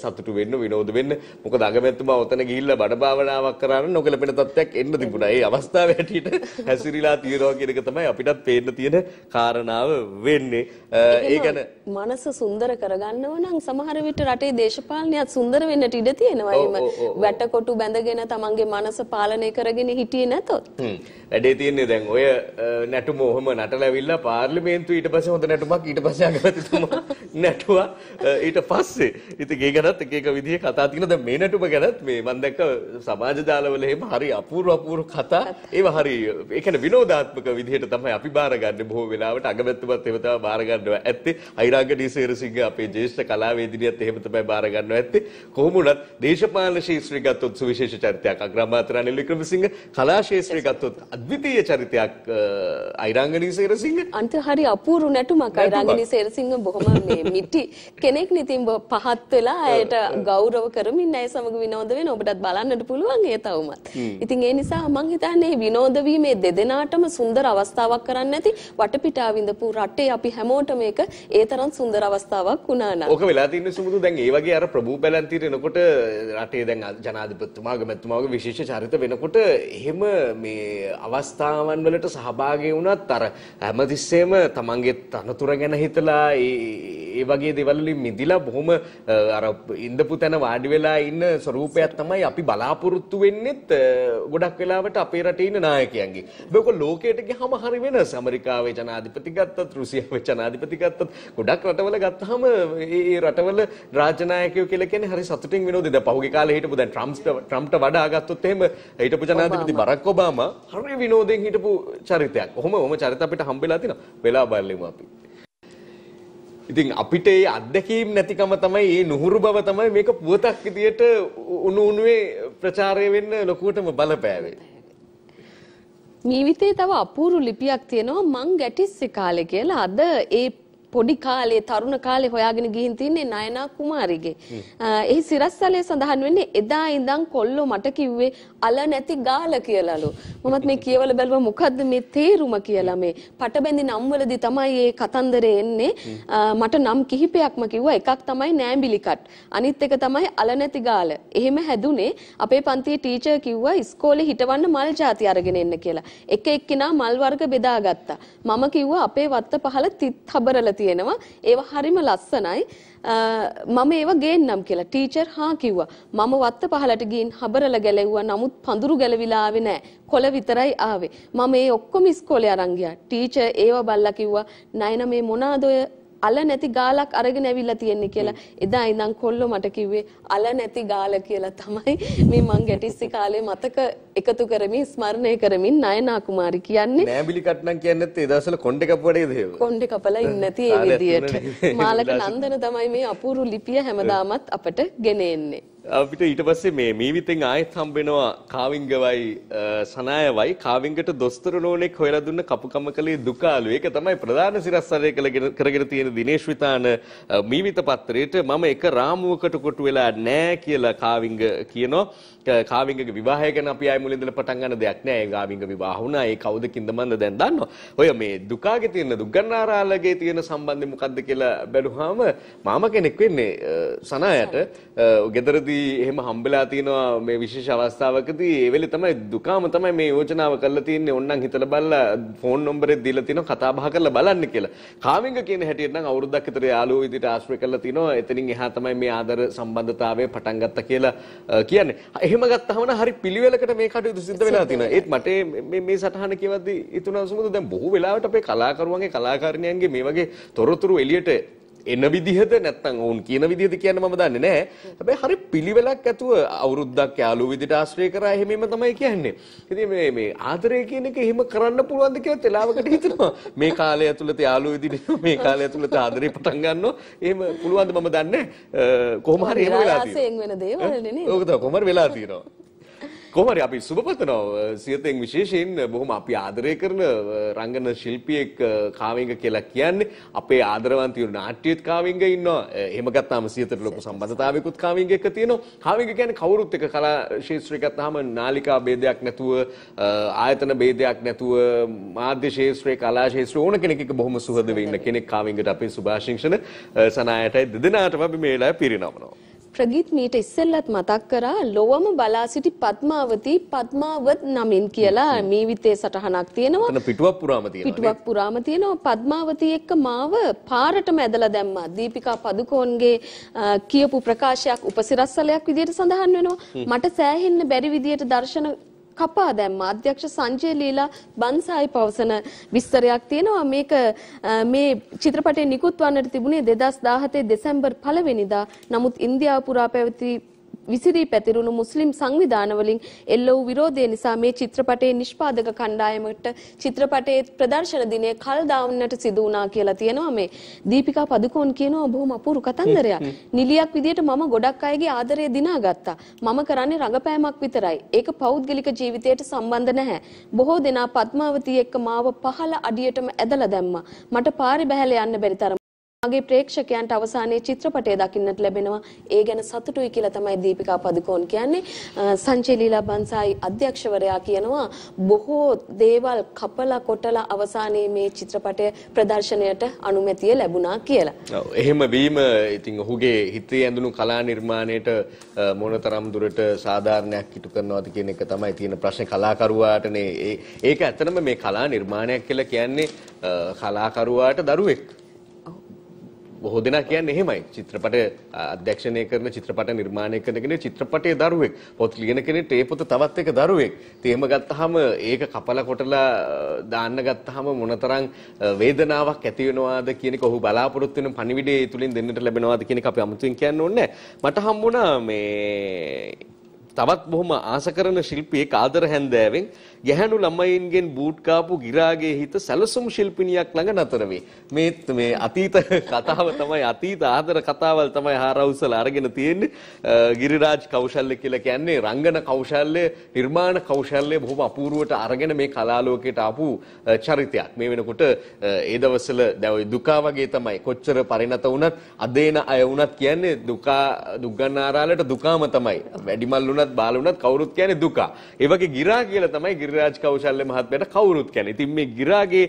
සතුටු වෙන්න විනෝද වෙන්න. මොකද අගමැතිතුමා ඔතන ගිහිල්ලා බඩ භාවනාවක් කරා නම් නොකලපෙන තත්ත්වයක් එන්න තිබුණා. ඒ අවස්ථාවේ හැටියට හැසිරීලා තියනවා කියන එක තමයි අපිටත් පේන්න තියෙන කාරණාව වෙන්නේ. ඒ කියන්නේ මනස සුන්දර කරගන්නව නම් සමහර විට රටේ දේශපාලනයත් සුන්දර වෙන්නට ඉඩ තියෙනවා. එහෙම වැටකොටු බැඳගෙන තමන්ගේ මනස පාලනය කරගෙන හිටියේ නැතොත්. වැඩේ තියෙන්නේ දැන් ඔය නැටුම ඔහම නටලා ඇවිල්ලා පාර්ලිමේන්තුව ඊට පස්සේ හොඳ නැටුමක් ඊට පස්සේ අගමැතිතුමා නැටුවා ඊට පස්සේ. ඉතින් ඒ ගැනත් එක විදිහේ කතා තියෙනවා. දැන් මේ නැටුම ගැනත් මේ මම දැක්ක සමාජ ජාලවල එහෙම හරි අපූර්ව කතා. ඒවා හරි ඒ කියන්නේ විනෝදාත්මක විදිහට තමයි අපි බාරගන්නේ බොහෝ වෙලාවට. අගමැතිතුමත් එහෙම තමයි බාර ගන්නවා ඇත්තේ. අයිරාංග ඩී.සේරසිංහ අපේ ජ්‍යෙෂ්ඨ කලාවේදිනියත් එහෙම තමයි බාර ගන්නවා ඇත්තේ. කොහොම වුණත් දේශපාලන ශාස්ත්‍රය ගත්තොත් සුවිශේෂ චරිතයක් අග්‍රාමාත්‍ය රනිල් වික්‍රමසිංහ, කලා ශාස්ත්‍රය ගත්තොත් අද්විතීය චරිතයක් අයිරාංග ඩී.සේරසිංහ. අන්ත හරි අපූර්ව නැටුමක්. අයිරාංග ඩී.සේරසිංහ බොහොම මේ මිටි කෙනෙක් නිතින් පහත් වෙලා ඇයට ගෞරව කරමින් ඇය සමග විනෝද වෙන ඔබටත් බලන්නට පුළුවන් ඒ තවමත්. ඉතින් ඒ නිසා මම හිතන්නේ විනෝද වීමේ දෙදෙනාටම සුන්දර අවස්ථාවක් කරන්න නැති වටපිටාව විඳපු රටේ අපි හැමෝටම මේක ඒ තරම් සුන්දර අවස්ථාවක් වුණා නම්. ඕක වෙලා තියෙන්නේ සුමුදු දැන් ඒ වගේ අර ප්‍රභූ පැලැන්තියට එනකොට රටේ දැන් ජනාධිපතිතුමා අගමැතිතුමාගේ විශේෂ චරිත වෙනකොට එහෙම මේ අවස්ථාවන් වලට සහභාගී වුණත් අර හැමතිස්සෙම තමන්ගේ තනතුර ගැන හිතලා ඒ වගේ දේවල් වලින් මිදිලා බොහොම අර ඉඳපු තැන වාඩි වෙලා ඉන්න ස්වරූපයක් තමයි අපි බලාපොරොත්තු වෙන්නෙත් ගොඩක් වෙලාවට අපේ රටේ ඉන්න නායකයන්ගේ. මේක ලෝකයට ගියාම හරි වෙනස්. ඇමරිකාවේ ජනාධිපති ගත්තත්, රුසියාවේ ජනාධිපති ගත්තත් ගොඩක් රටවල ගත්තාම ඒ රටවල රාජ්‍ය නායකයෝ කියලා කියන්නේ හරි සතුටින් විනෝදේ. දැන් පහුගිය කාලේ හිටපු දැන් ට්‍රම්ප්ට වඩා ගත්තොත් එහෙම හිටපු ජනාධිපති බරක් ඔබාමා හරි විනෝදෙන් හිටපු චරිතයක්. ඔහොම චරිත අපිට හම්බෙලා තිනවා. වෙලා බලමු අපි. ඉතින් අපිට ඒ අත්දැකීම් නැතිකම තමයි මේ නුහුරු බව තමයි මේක පුවතක් විදියට උණු උණුවේ ප්‍රචාරය වෙන්න ලොකුවටම බලපෑවේ. ජීවිතේ තව අපූර්ව ලිපියක් තියෙනවා මං ගැටිස්සේ කාලේ කියලා. අද ඒ පොඩි කාලේ තරුණ කාලේ හොයාගෙන ගිහින් තින්නේ නයනා කුමාරිගේ. එහි සිරස්තලයේ සඳහන් වෙන්නේ එදා ඉඳන් කොල්ලෝ මට කිව්වේ අල නැති ගාල කියලාලු. මමත් මේ කියවල බැලුවා මොකද්ද මේ තේරුම කියලා. මේ පටබැඳි නම් වලදී තමයි මේ කතන්දරේ එන්නේ. මට නම් කිහිපයක්ම කිව්වා. එකක් තමයි නෑඹිලි කට්. අනිත් එක තමයි අල නැති ගාල. එහෙම හැදුනේ අපේ පන්තියේ ටීචර් කිව්වා ඉස්කෝලේ හිටවන්න මල් ಜಾති අරගෙන එන්න කියලා. එක එක්කිනා මල් වර්ග බෙදාගත්තා. මම කිව්වා අපේ වත්ත පහල තිත් හබරලා තියෙනවා. ඒවා හරිම ලස්සනයි. මම ඒවා ගේන්නම් කියලා. ටීචර් හා කිව්වා. මම වත්ත පහලට ගිහින් හබරලා ගැලෙව්වා. නමුත් පඳුරු ගැලවිලා ආවේ නැහැ. කොළ විතරයි ආවේ. මම මේ ඔක්කොම ඉස්කෝලේ අරන් ගියා. ටීචර් ඒවා බල්ලා කිව්වා නයන මේ මොනවාද ඔය අල නැති ගාලක් අරගෙන ඇවිල්ලා තියෙන්නේ කියලා. එදා ඉඳන් කොල්ලෝ මට කිව්වේ අල නැති ගාල කියලා තමයි මේ මං ගැටිස්සි කාලේ මතක එකතු කරමින් ස්මරණය කරමින් නයනා කුමාරි කියන්නේ. නෑඹිලි කට් නම් කියන්නේ නැත්තේ ඒ දවස්වල කොණ්ඩේ කපුවඩේද ඒව? කොණ්ඩේ කපලා ඉන්නේ නැති ඒ විදියට. මාලක නන්දන තමයි මේ අපූර්ව ලිපිය හැමදාමත් අපට ගෙන එන්නේ. අපිට ඊට පස්සේ මේ මීවිතෙන් ආයෙත් හම්බෙනවා කාවිංගවයි සනායවයි. කාවිංගට දොස්තර නෝනෙක් හොයලා දුන්න කපුකමකලේ දුකාලු. ඒක තමයි ප්‍රධාන සිරස්තරය කරගෙන තියෙන දිනේෂ් විතාන මීවිත පත්‍රයේට මම එක රාමුවකට කොටු වෙලා නැහැ කියලා කාවිංග කියනවා. කාවිංගගේ විවාහය ගැන අපි ආයෙ මුලින්දල පටන් ගන්න දෙයක් නෑ. ඒ කාවිංග විවාහ වුණා. ඒ කවුද කින්දමන්ද දැන් දන්නවා. ඔය මේ දුකාගේ තියෙන දුග්ගන්නාරාලගේ තියෙන සම්බන්ධය මොකද්ද කියලා බැලුවාම මාම කෙනෙක් වෙන්නේ සනායට ගෙදරදී එහෙම හම්බෙලා තිනවා මේ විශේෂ අවස්ථාවකදී. ඒ වෙලේ තමයි දුකාම තමයි මේ යෝජනාව කරලා තින්නේ. ඕන්නම් හිතලා බලලා ෆෝන් නම්බරෙත් දීලා තිනවා කතා බහ කරලා බලන්න කියලා. කාවිංග කියන හැටියට නම් අවුරුද්දක් විතර යාළුවෝ විදිහට ආශ්‍රය කරලා තිනවා. එතනින් එහා තමයි මේ ආදර සම්බන්ධතාවය පටන් ගත්තා කියලා කියන්නේ. එහෙම ගත්තහම හරි පිළිවෙලකට මේ කටයුතු සිද්ධ වෙලා තිනවා. ඒත් මට මේ සටහන කියවද්දි හිතුණා සුමුදු දැන් බොහෝ වෙලාවට අපේ කලාකරුවන්ගේ කලාකාරිනියන්ගේ මේ වගේ තොරතුරු එළියට එන විදිහද නැත්නම් වුන් කියන විදිහද කියන්න මම දන්නේ නැහැ. හැබැයි හරි පිළිවෙලක් ඇතුව අවුරුද්දක් යාළුවෝ විදිහට ආශ්‍රය කරා එහෙමම තමයි කියන්නේ. ඉතින් මේ ආදරය කියන එක එහෙම කරන්න පුළුවන්ද කියලා තලාවකට හිතනවා. මේ කාලය ඇතුළත යාළුවෝ විදිහට මේ කාලය ඇතුළත ආදරේ පටන් ගන්නවා. එහෙම පුළුවන්ද මම දන්නේ නැහැ. කොහොම හරි එහෙම වෙලා තියෙනවා. වෙන දේවල් නේ. ඕක තමයි කොහොම හරි වෙලා තියෙනවා. කොහොමද අපි සුබපතනවා සියතෙන් විශේෂයෙන් බොහොම අපි ආදරය කරන රංගන ශිල්පියෙක් කාවිංග කියලා කියන්නේ. අපේ ආදරවන්තයෝ නාට්‍යයේත් කාවිංග ඉන්නවා. එහෙම ගත්තාම සියතට ලොකු සම්බන්ධතාවයකුත් කාවිංග එක්ක තියෙනවා. කාවිංග කියන්නේ කවුරුත් එක්ක කලා ශාස්ත්‍රය ගත්තාම නාලිකා ભેදයක් නැතුව ආයතන ભેදයක් නැතුව මාධ්‍ය ශාස්ත්‍රයේ කලා ශාස්ත්‍රයේ ඕන කෙනෙක් එක්ක බොහොම සුහද වෙන්න කෙනෙක් කාවිංගට අපේ සුභාශිංසන සනායටයි දෙදෙනාටම අපි මේ වෙලාවේ පිරිනමනවා. ප්‍රගීත් මීට ඉස්සෙල්ලත් මතක් කරා ලොවම බලා සිටි පద్මාවති පද්මාවත් නමින් කියලා මීවිතේ සටහනක් තියෙනවා. එතන පිටුවක් පුරාම තියෙනවා. පිටුවක් පුරාම තියෙනවා. පද්මාවති එක්ක මාව පාරටම ඇදලා දැම්මා. දීපිකා පදුකෝන්ගේ කියපු ප්‍රකාශයක් උපසිරස්සලයක් විදිහට සඳහන් වෙනවා. මට සෑහෙන්න බැරි විදිහට දර්ශන කපා දැම්මා. අධ්‍යක්ෂ සංජය ලීලා බන්සායි පවසන විස්තරයක් තියෙනවා. මේක මේ චිත්‍රපටයේ නිකුත් වන්නට තිබුණේ 2017 දෙසැම්බර් 1 වෙනිදා. නමුත් ඉන්දියාව පුරා පැවති විසිරී පැතිරුණු මුස්ලිම් සංවිධාන වලින් එල්ල වූ විරෝධය නිසා මේ චිත්‍රපටයේ නිෂ්පාදක කණ්ඩායමට චිත්‍රපටයේ ප්‍රදර්ශන දිනය කල් දාන්නට සිදු වුණා කියලා තියෙනවා. මේ දීපිකා පදුකෝන් කියනවා බොහොම අපූර්ව කතන්දරයක්. නිලියක් විදියට මම ගොඩක් අයගේ ආදරය දිනාගත්තා. මම කරන්නේ රඟපෑමක් විතරයි. ඒක පෞද්ගලික ජීවිතයට සම්බන්ධ නැහැ. බොහෝ දෙනා පද්මාවතිය එක්ක මාව පහළ අඩියටම ඇදලා දැම්මා. මට පාරේ බහැලා යන්න බැරි තරම මගේ ප්‍රේක්ෂකයන්ට අවසානයේ චිත්‍රපටය දකින්නට ලැබෙනවා. ඒ ගැන සතුටුයි කියලා තමයි දීපිකා පදුකෝන් කියන්නේ. සංජය ලීලා බන්සායි අධ්‍යක්ෂවරයා කියනවා බොහෝ දේවල් කපලා කොටලා අවසානයේ මේ චිත්‍රපටය ප්‍රදර්ශනයට අනුමැතිය ලැබුණා කියලා. ඔව් එහෙම වීම ඉතින් ඔහුගේ හිතේ ඇඳුණු කලා නිර්මාණයට මොනතරම් දුරට සාධාරණයක් ඉටු කරනවද කියන එක තමයි තියෙන ප්‍රශ්නේ. කලාකරුවාටනේ ඒක ඇත්තටම මේ කලා නිර්මාණයක් කියලා කියන්නේ කලාකරුවාට දරුවෙක්. බොහෝ දෙනා කියන්නේ එහෙමයි. චිත්‍රපට අධ්‍යක්ෂණය කරන චිත්‍රපට නිර්මාණය කරන කෙනෙක් චිත්‍රපටයේ දරුවෙක්. පොත් ලියන කෙනෙක් ඒ පොත තවත් එක දරුවෙක්. ඉතින් එහෙම ගත්තාම ඒක කපලා කොටලා දාන්න ගත්තාම මොනතරම් වේදනාවක් ඇති වෙනවද කියන එක ඔහු බලාපොරොත්තු වෙන පණිවිඩය තුලින් දෙන්නට ලැබෙනවද කියන එක අපි අමුතුවෙන් කියන්න ඕනේ නැහැ. මට හම්බුණා මේ තවත් බොහොම ආස කරන ශිල්පියෙක් ආදර හැන්දෑවෙන් ගැහැණු ළමයින්ගෙන් බූට් කාපු ගිරාගේ හිත සැලසුම් ශිල්පිනියක් ළඟ නතර වේ. මේ අතීත කතාව තමයි අතීත ආදර කතාවල් තමයි හාරවුසලා අරගෙන තියෙන්නේ. ගිරිරාජ් කෞශල්‍ය කියලා කියන්නේ රංගන කෞශල්‍ය, නිර්මාණ කෞශල්‍ය බොහොම අපූර්වට අරගෙන මේ කලාලෝකයට ආපු චරිතයක්. මේ වෙනකොට ඒ දවස්වල දැන් දුකා වගේ තමයි. කොච්චර පරිණත වුණත් අදේන අය වුණත් කියන්නේ දුක්ගන්නාරාලට දුකාම තමයි. වැඩිමල් වුණත් බාල වුණත් කවුරුත් කියන්නේ දුකා. ඒ වගේ ගිරා කියලා තමයි ගිරිරාජ් කෞශල්‍ය මහත්මයාට කවුරුත් කියන්නේ. ඉතින් මේ ගිරාගේ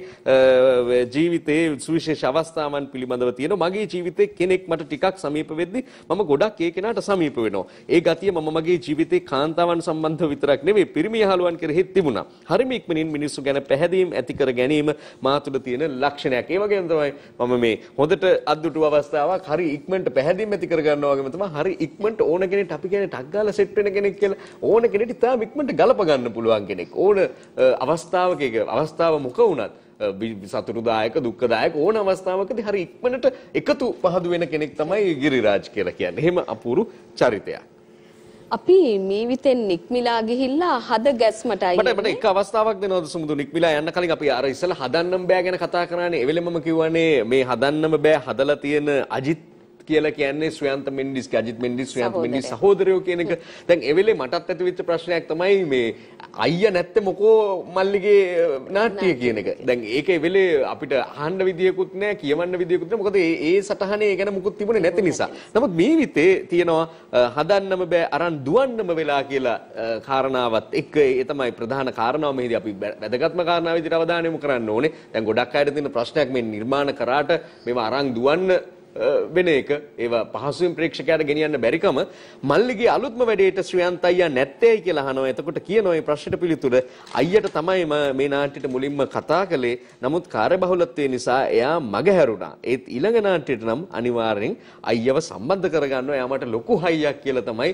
ජීවිතයේ සුවිශේෂ අවස්ථාවන් පිළිබඳව තියෙනවා. මගේ ජීවිතේ කෙනෙක් මට ටිකක් සමීප වෙද්දි මම ගොඩක් ඒ කෙනාට සමීප වෙනවා. ඒ ගතිය මම මගේ ජීවිතේ කාන්තාවන් සම්බන්ධව විතරක් නෙවෙයි පිරිමි යහළුවන් කෙරෙහිත් තිබුණා. හරිම ඉක්මනින් මිනිස්සු ගැන පැහැදීම් ඇති කර ගැනීම මා තුළ තියෙන ලක්ෂණයක්. ඒ වගේම තමයි මම මේ හොඳට අද්දුටු අවස්ථාවක් හරි ඉක්මනට පැහැදීම් ඇති කර ගන්නවා වගේම තමයි හරි ඉක්මනට ඕන කෙනෙක්ට අපි කියන්නේ ටක් ගාලා සෙට් වෙන කෙනෙක් කියලා ඕන කෙනෙක්ට තාම ඉක්මනට ගලප ගන්න පුළුවන් කෙනෙක්. ඕන අවස්ථාවක අවස්ථාව මොක වුණත් සතුටුදායක දුක්ඛදායක ඕන අවස්ථාවකදී හරි ඉක්මනට එකතු පහදු වෙන කෙනෙක් තමයි ගිරිරාජ් කියලා කියන්නේ. එහෙම අපූරු චරිතයක්. අපි මීවිතෙන් නික්මිලා ගිහිල්ලා හද ගැස්මටයි මට එක අවස්ථාවක් දෙනවද සුමුදු නික්මිලා යන්න කලින් අපි අර ඉස්සෙල්ලා හදන්නම් බෑ ගැන කතා කරානේ. ඒ වෙලෙමම කිව්වනේ මේ හදන්නම බෑ හදලා තියෙන අජිත් කියලා කියන්නේ ශ්‍රයන්ත මෙන්ඩිස් අජිත් මෙන්ඩිස් ශ්‍රයන්ත මෙන්ඩිස් සහෝදරයෝ කියන එක. දැන් ඒ වෙලේ මටත් ඇති වෙච්ච ප්‍රශ්නයක් තමයි මේ අයියා නැත්තේ මොකෝ මල්ලිගේ නාට්‍ය කියන එක. දැන් ඒක ඒ වෙලේ අපිට අහන්න විදියකුත් නැහැ කියවන්න විදියකුත් නැහැ. මොකද ඒ සටහනේ ඒ ගැන මුකුත් තිබුණේ නැති නිසා. නමුත් මේ විතේ තියෙනවා හදන්නම බෑ අරන් දුවන්නම වෙලා කියලා කාරණාවත් එක්ක ඒ තමයි ප්‍රධාන කාරණාව. මෙහිදී අපි වැදගත්ම කාරණාව විදිහට අවධානය යොමු කරන්න ඕනේ. දැන් ගොඩක් අයට තියෙන ප්‍රශ්නයක් මේ නිර්මාණ කරාට මේවා අරන් දුවන්න වෙන එක ඒවා පහසුවෙන් ප්‍රේක්ෂකයාට ගෙනියන්න බැරිකම මල්ලිගේ අලුත්ම වැඩේට ශ්‍රියන්ත අයියා නැත්තේයි කියලා අහනවා. එතකොට කියනවා මේ ප්‍රශ්නෙට පිළිතුර අයියට තමයි මේ නාට්‍යෙට මුලින්ම කතා කළේ. නමුත් කාර්යබහුලත්වය නිසා එයා මගහැරුණා. ඒත් ඊළඟ නාට්‍යෙට නම් අනිවාර්යෙන් අයියව සම්බන්ධ කරගන්නවා. එයා මට ලොකු හයියක් කියලා තමයි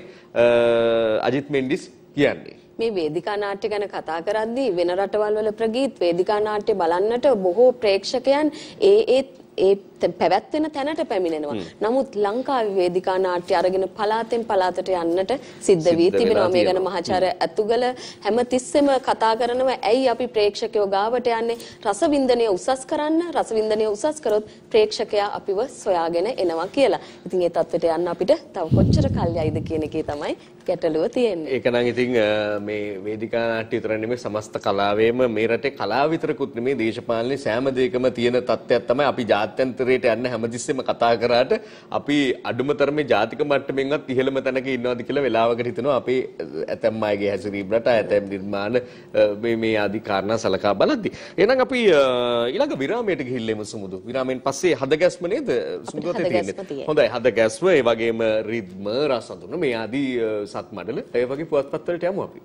අජිත් මෙන්ඩිස් කියන්නේ. මේ වේදිකා නාට්‍ය ගැන කතා කරද්දී වෙන රටවල් වල ප්‍රගීත් වේදිකා නාට්‍ය බලන්නට බොහෝ ප්‍රේක්ෂකයන් ඒ පැවැත්වෙන තැනට පැමිණෙනවා. නමුත් ලංකාවේ වේදිකා නාට්‍ය අරගෙන පළාතෙන් පළාතට යන්නට සිද්ධ වී තිබෙනවා. මේ ගැන මහාචාර්ය ඇතුගල හැමතිස්සෙම කතා කරනවා ඇයි අපි ප්‍රේක්ෂකයෝ ගාවට යන්නේ රසවින්දනය උසස් කරන්න. රසවින්දනය උසස් කරොත් ප්‍රේක්ෂකයා අපිව සොයාගෙන එනවා කියලා. ඉතින් ඒ තත්ත්වයට යන්න අපිට තව කොච්චර කල් යයිද කියන එකේ තමයි ගැටලුව තියෙන්නේ. ඒක නම් ඉතින් මේ වේදිකා නාට්‍ය විතර නෙමෙයි සමස්ත කලාවේම මේ රටේ කලාව විතරකුත් නෙමෙයි දේශපාලනේ සෑම දෙයකම තියෙන තත්ත්වයක් තමයි අපි ජාත්‍යන්තරයේ පත්තරයට යන්න හැමතිස්සෙම කතා කරාට අපි අඩුම තරමේ ජාතික මට්ටමින්වත් ඉහළම තැනක ඉන්නවද කියලා වෙලාවකට හිතනවා අපේ ඇතැම් අයගේ හැසිරීමට ඇතැම් නිර්මාණ මේ ආදී කාරණා සලකා බලද්දී. එහෙනම් අපි ඊළඟ විරාමයට ගිහිල්ලෙමු සුමුදු. විරාමයෙන් පස්සේ හදගැස්ම නේද සුමුදුත් තියෙන්නේ. හොඳයි හදගැස්ම ඒ වගේම රිද්ම රසඳුන මේ ආදී සත්මඩල ඒ වගේ පුවත්පත් වලට යමු අපි.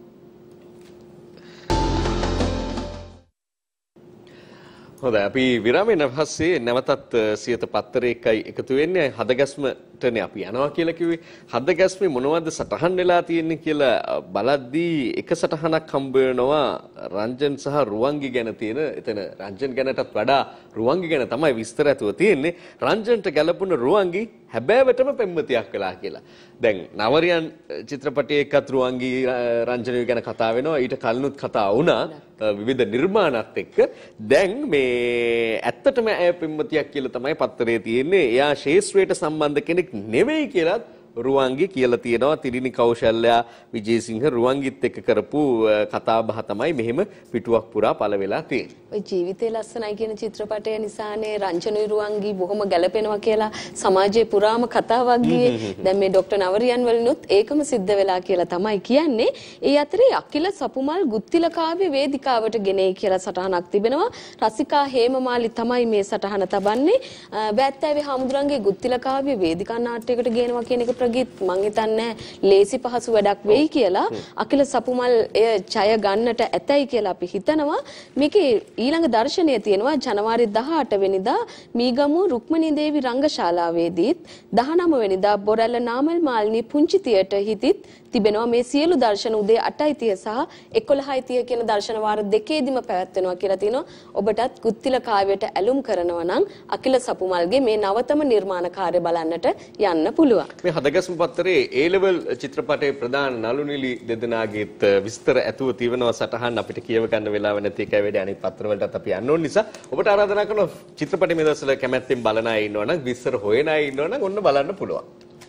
හොඳයි අපි විරාමයෙන් පස්සේ නැවතත් සියත පත්තරයකයි එකතු වෙන්නේ හදගැස්මටනේ අපි යනවා කියලා කිව්වේ. හදගැස්මේ මොනවද සටහන් වෙලා තියෙන්නේ කියලා බලද්දී එක සටහනක් හම්බ වෙනවා රංජන් සහ රුවන්ගි ගැන තියෙන. එතන රංජන් ගැනටත් වඩා රුවන්ගි ගැන තමයි විස්තර ඇතුව තියෙන්නේ. රංජන්ට ගැලපුණ රුවන්ගි හැබෑවටම පෙම්වතියක් වෙලා කියලා. දැන් නවරියන් චිත්‍රපටයේ එකත් රුවන්ගි රංජනය ගැන කතා වෙනවා. ඊට කලිනුත් කතා වුණා විවිධ නිර්මාණات එක්ක. දැන් මේ ඇත්තටම ඇය පෙම්වතියක් කියලා තමයි පත්තරේ තියෙන්නේ. එයා ශේෂ්ත්‍රයට සම්බන්ධ කෙනෙක් නෙවෙයි කියලා රුවන්ගි කියලා තියෙනවා. තිරිනි කෞශල්‍යා විජේසිංහ රුවන්ගිත් එක්ක කරපු කතා බහ තමයි මෙහෙම පිටුවක් පුරා පළ වෙලා තියෙන්නේ. ඔය ජීවිතේ ලස්සනයි කියන චිත්‍රපටය නිසානේ රංජනී රුවන්ගි බොහොම ගැළපෙනවා කියලා සමාජයේ පුරාම කතාවක් ගියේ. දැන් මේ ડોક્ટર නවරියන් වලිනුත් ඒකම සිද්ධ වෙලා කියලා තමයි කියන්නේ. ඒ අතරේ අකිල සපුමල් ගුත්තිල කාව්‍ය වේදිකාවට ගෙනේ කියලා සටහනක් තිබෙනවා. රසිකා හේමමාලි තමයි මේ සටහන තබන්නේ. වැත්තෑවේ හාමුදුරන්ගේ ගුත්තිල කාව්‍ය වේදිකා නාට්‍යයකට ගේනවා කියන එක මං හිතන්නේ ලේසි පහසු වැඩක් වෙයි කියලා. අකිල සපුමල් එය ජය ගන්නට ඇතයි කියලා අපි හිතනවා. මේකේ ඊළඟ දර්ශනය තියෙනවා ජනවාරි 18 වෙනිදා මීගමුව රුක්මනී දේවි රංගශාලාවේදීත් 19 වෙනිදා බොරැල්ල නාමල් මාල්නී පුංචි තියටර් හිටිත් තිබෙනවා. මේ සියලු දර්ශන උදේ 8:30 සහ 11:30 කියන දර්ශන වාර දෙකේදීම පැවැත්වෙනවා කියලා තියෙනවා. ඔබටත් ගුත්තිල කාව්‍යයට ඇලුම් කරනවා නම් අකිල සපුමල්ගේ මේ නවතම නිර්මාණ කාර්ය බලන්නට යන්න පුළුවන්. මේ හදගැස්ම පත්තරේ A level චිත්‍රපටයේ ප්‍රධාන නළු නිලි දෙදෙනාගේත් විස්තර ඇතුව තියෙනවා සටහන් අපිට කියව ගන්න වෙලාව නැති එකයි වැඩි අනිත් පත්‍ර වලටත් අපි යන්න ඕන නිසා ඔබට ආරාධනා කරනවා චිත්‍රපටයේ මේ දවස්වල කැමැත්තෙන් බලන අය ඉන්නවා නම් විස්තර හොයන අය ඉන්නවා නම් ඔන්න බලන්න පුළුවන්.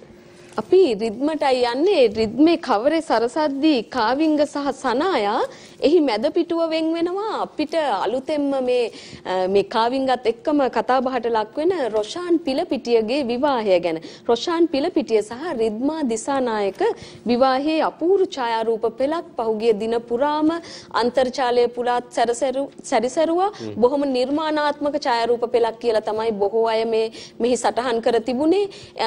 අපි රිද්මටයි යන්නේ. රිද්මේ කවරේ සරසද්දී කාවිංග සහ සනායා එහි මැද පිටුව වෙන් වෙනවා. අපිට අලුතෙන්ම මේ කාවිංගත් එක්කම කතා බහට ලක් වෙන රොෂාන් පිලපිටියගේ විවාහය ගැන. රොෂාන් පිලපිටිය සහ රිද්මා දිසානායක විවාහයේ අපූර්ව ඡායාරූප පෙළක් පහුගිය දින පුරාම අන්තර්ජාලය පුරාත් සැරිසරුවා. බොහොම නිර්මාණාත්මක ඡායාරූප පෙළක් කියලා තමයි බොහෝ අය මෙහි සටහන් කර තිබුණේ.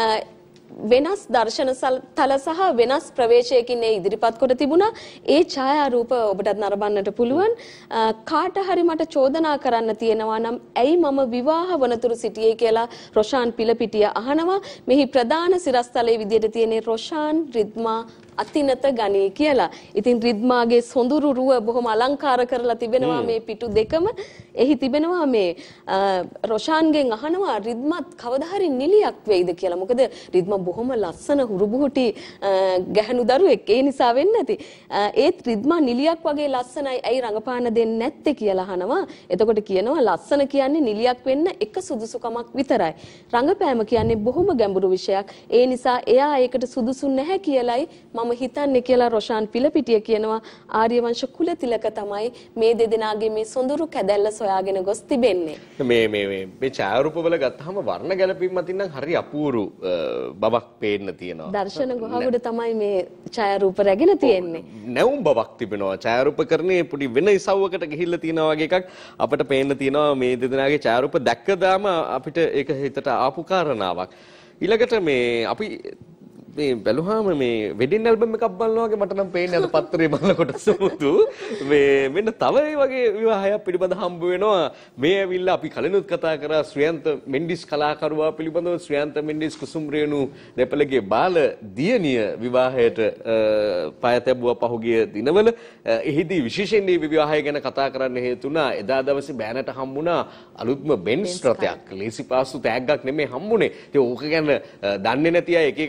වෙනස් දර්ශන තල සහ වෙනස් ප්‍රවේශයකින් ඒ ඉදිරිපත් කොට තිබුණා. ඒ ඡායාරූප ඔබටත් නරඹන්නට පුළුවන්. කාට හරි මට චෝදනා කරන්න තියෙනවා නම් ඇයි මම විවාහ වනතුරු සිටියේ කියලා රොෂාන් පිලපිටිය අහනවා. මෙහි ප්‍රධාන සිරස්තලයේ විදියට තියෙන රොෂාන් රිද්මා අතිනත ගණී කියලා. ඉතින් රිද්මාගේ සොඳුරු රුව බොහොම අලංකාර කරලා තිබෙනවා මේ පිටු දෙකම. එහි තිබෙනවා මේ රොෂාන්ගෙන් අහනවා රිද්මත් කවදා හරි නිලියක් වෙයිද කියලා. මොකද රිද්මා බොහොම ලස්සන හුරුබුහුටි ගැහණු දරුවෙක්. ඒ නිසා වෙන්න ඇති. ඒත් රිද්මා නිලියක් වගේ ලස්සනයි. ඇයි රඟපාන දෙන්නේ නැත්තේ කියලා අහනවා. එතකොට කියනවා ලස්සන කියන්නේ නිලියක් වෙන්න එක සුදුසුකමක් විතරයි. රඟපෑම කියන්නේ බොහොම ගැඹුරු විෂයක්. ඒ නිසා එයා ඒකට සුදුසු නැහැ කියලයි මම හිතන්නේ කියලා රොෂාන් පිලපිටිය කියනවා. ආර්යවංශ කුලතිලක තමයි මේ දෙදෙනාගේ මේ සොඳුරු කැදැල්ල සොයාගෙන ගොස් තිබෙන්නේ. මේ ඡායාරූපවල ගත්තාම වර්ණ ගැලපීම් අතින් නම් හරි අපූර්ව බවක් පේන්න තියෙනවා. දර්ශන ගුහාගොඩ තමයි මේ ඡායාරූප රැගෙන තියෙන්නේ. නැවුම් බවක් තිබෙනවා. ඡායාරූපකරණයේ පොඩි වෙන ඉසව්වකට ගිහිල්ලා තියෙනවා වගේ එකක් අපිට පේන්න තියෙනවා. මේ දෙදෙනාගේ ඡායාරූප දැක්කදාම අපිට ඒක හිතට ආපු කාරණාවක්. ඊළඟට මේ අපි මේ බැලුවාම මේ වෙඩින් ඇල්බම් එකක් බලනවා වගේ මට නම් පේන්නේ අද පත්තරේ බලනකොට සමුදු මේ මෙන්න තව ඒ වගේ විවාහයක් පිළිබඳ හම්බ වෙනවා. මේ ඇවිල්ලා අපි කලිනුත් කතා කරා ශ්‍රියන්ත මෙන්ඩිස් කලාකරුවා පිළිබඳව. ශ්‍රියන්ත මෙන්ඩිස් කුසුම් රේණු දෙපළගේ බාල දියණිය විවාහයට පය තැබුවා පහුගිය දිනවල. එහිදී විශේෂයෙන් මේ විවාහය ගැන කතා කරන්න හේතු වුණා එදා දවසේ බෑනට හම්බුණා අලුත්ම බෙන්ස් රථයක්. ලේසි පාසු තෑග්ගක් නෙමෙයි හම්බුනේ. ඉතින් ඕක ගැන දන්නේ නැති අය එක එක කතා කියන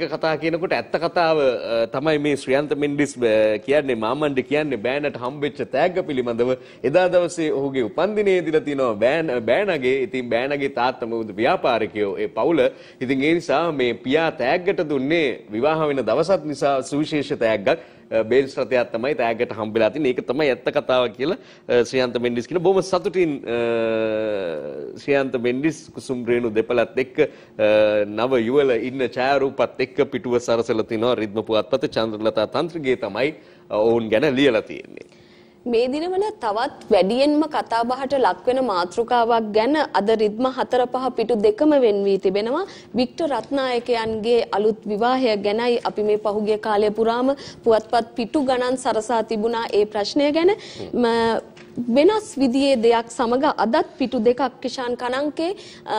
කියනකොට ඇත්ත කතාව තමයි මේ ශ්‍රියන්ත මෙන්ඩිස් කියන්නේ මාමණ්ඩි කියන්නේ බෑනට හම්බෙච්ච තෑග්ග පිළිබඳව එදා දවසේ ඔහුගේ උපන්දිනයේ දීලා තිනවා බෑනගේ. ඉතින් බෑනගේ තාත්තා මොකද ව්‍යාපාරිකයෝ ඒ පවුල. ඉතින් ඒ නිසා මේ පියා තෑග්ගට දුන්නේ විවාහ වෙන දවසත් නිසා සුවිශේෂ තෑග්ගක්. බේන්ස් රථයක් තමයි තෑග්ගට හම්බෙලා තින්නේ. ඒක තමයි ඇත්ත කතාව කියලා ශ්‍රියන්ත මෙන්ඩිස් කියන බොහොම සතුටින් ශ්‍රියන්ත මෙන්ඩිස් කුසුම් රේණු දෙපළත් එක්ක නව යුවල ඉන්න ඡායාරූපත් එක්ක පිටුව සරසලා තිනවා. රිද්ම පුවත්පත චන්ද්‍රලතා තන්ත්‍රගේ තමයි ඔවුන් ගැන ලියලා තියෙන්නේ. මේ දිනවල තවත් වැඩියෙන්ම කතා බහට ලක් වෙන මාතෘකාවක් ගැන අද රිද්ම 4-5 පිටු දෙකම වෙන් වී තිබෙනවා. වික්ටර් රත්නායකයන්ගේ අලුත් විවාහය ගැනයි අපි මේ පහුගිය කාලය පුරාම පුවත්පත් පිටු ගණන් සරසා තිබුණා ඒ ප්‍රශ්නය ගැන. වෙනස් විදියේ දෙයක් සමග අදත් පිටු දෙකක් කිෂාන් කනංකේ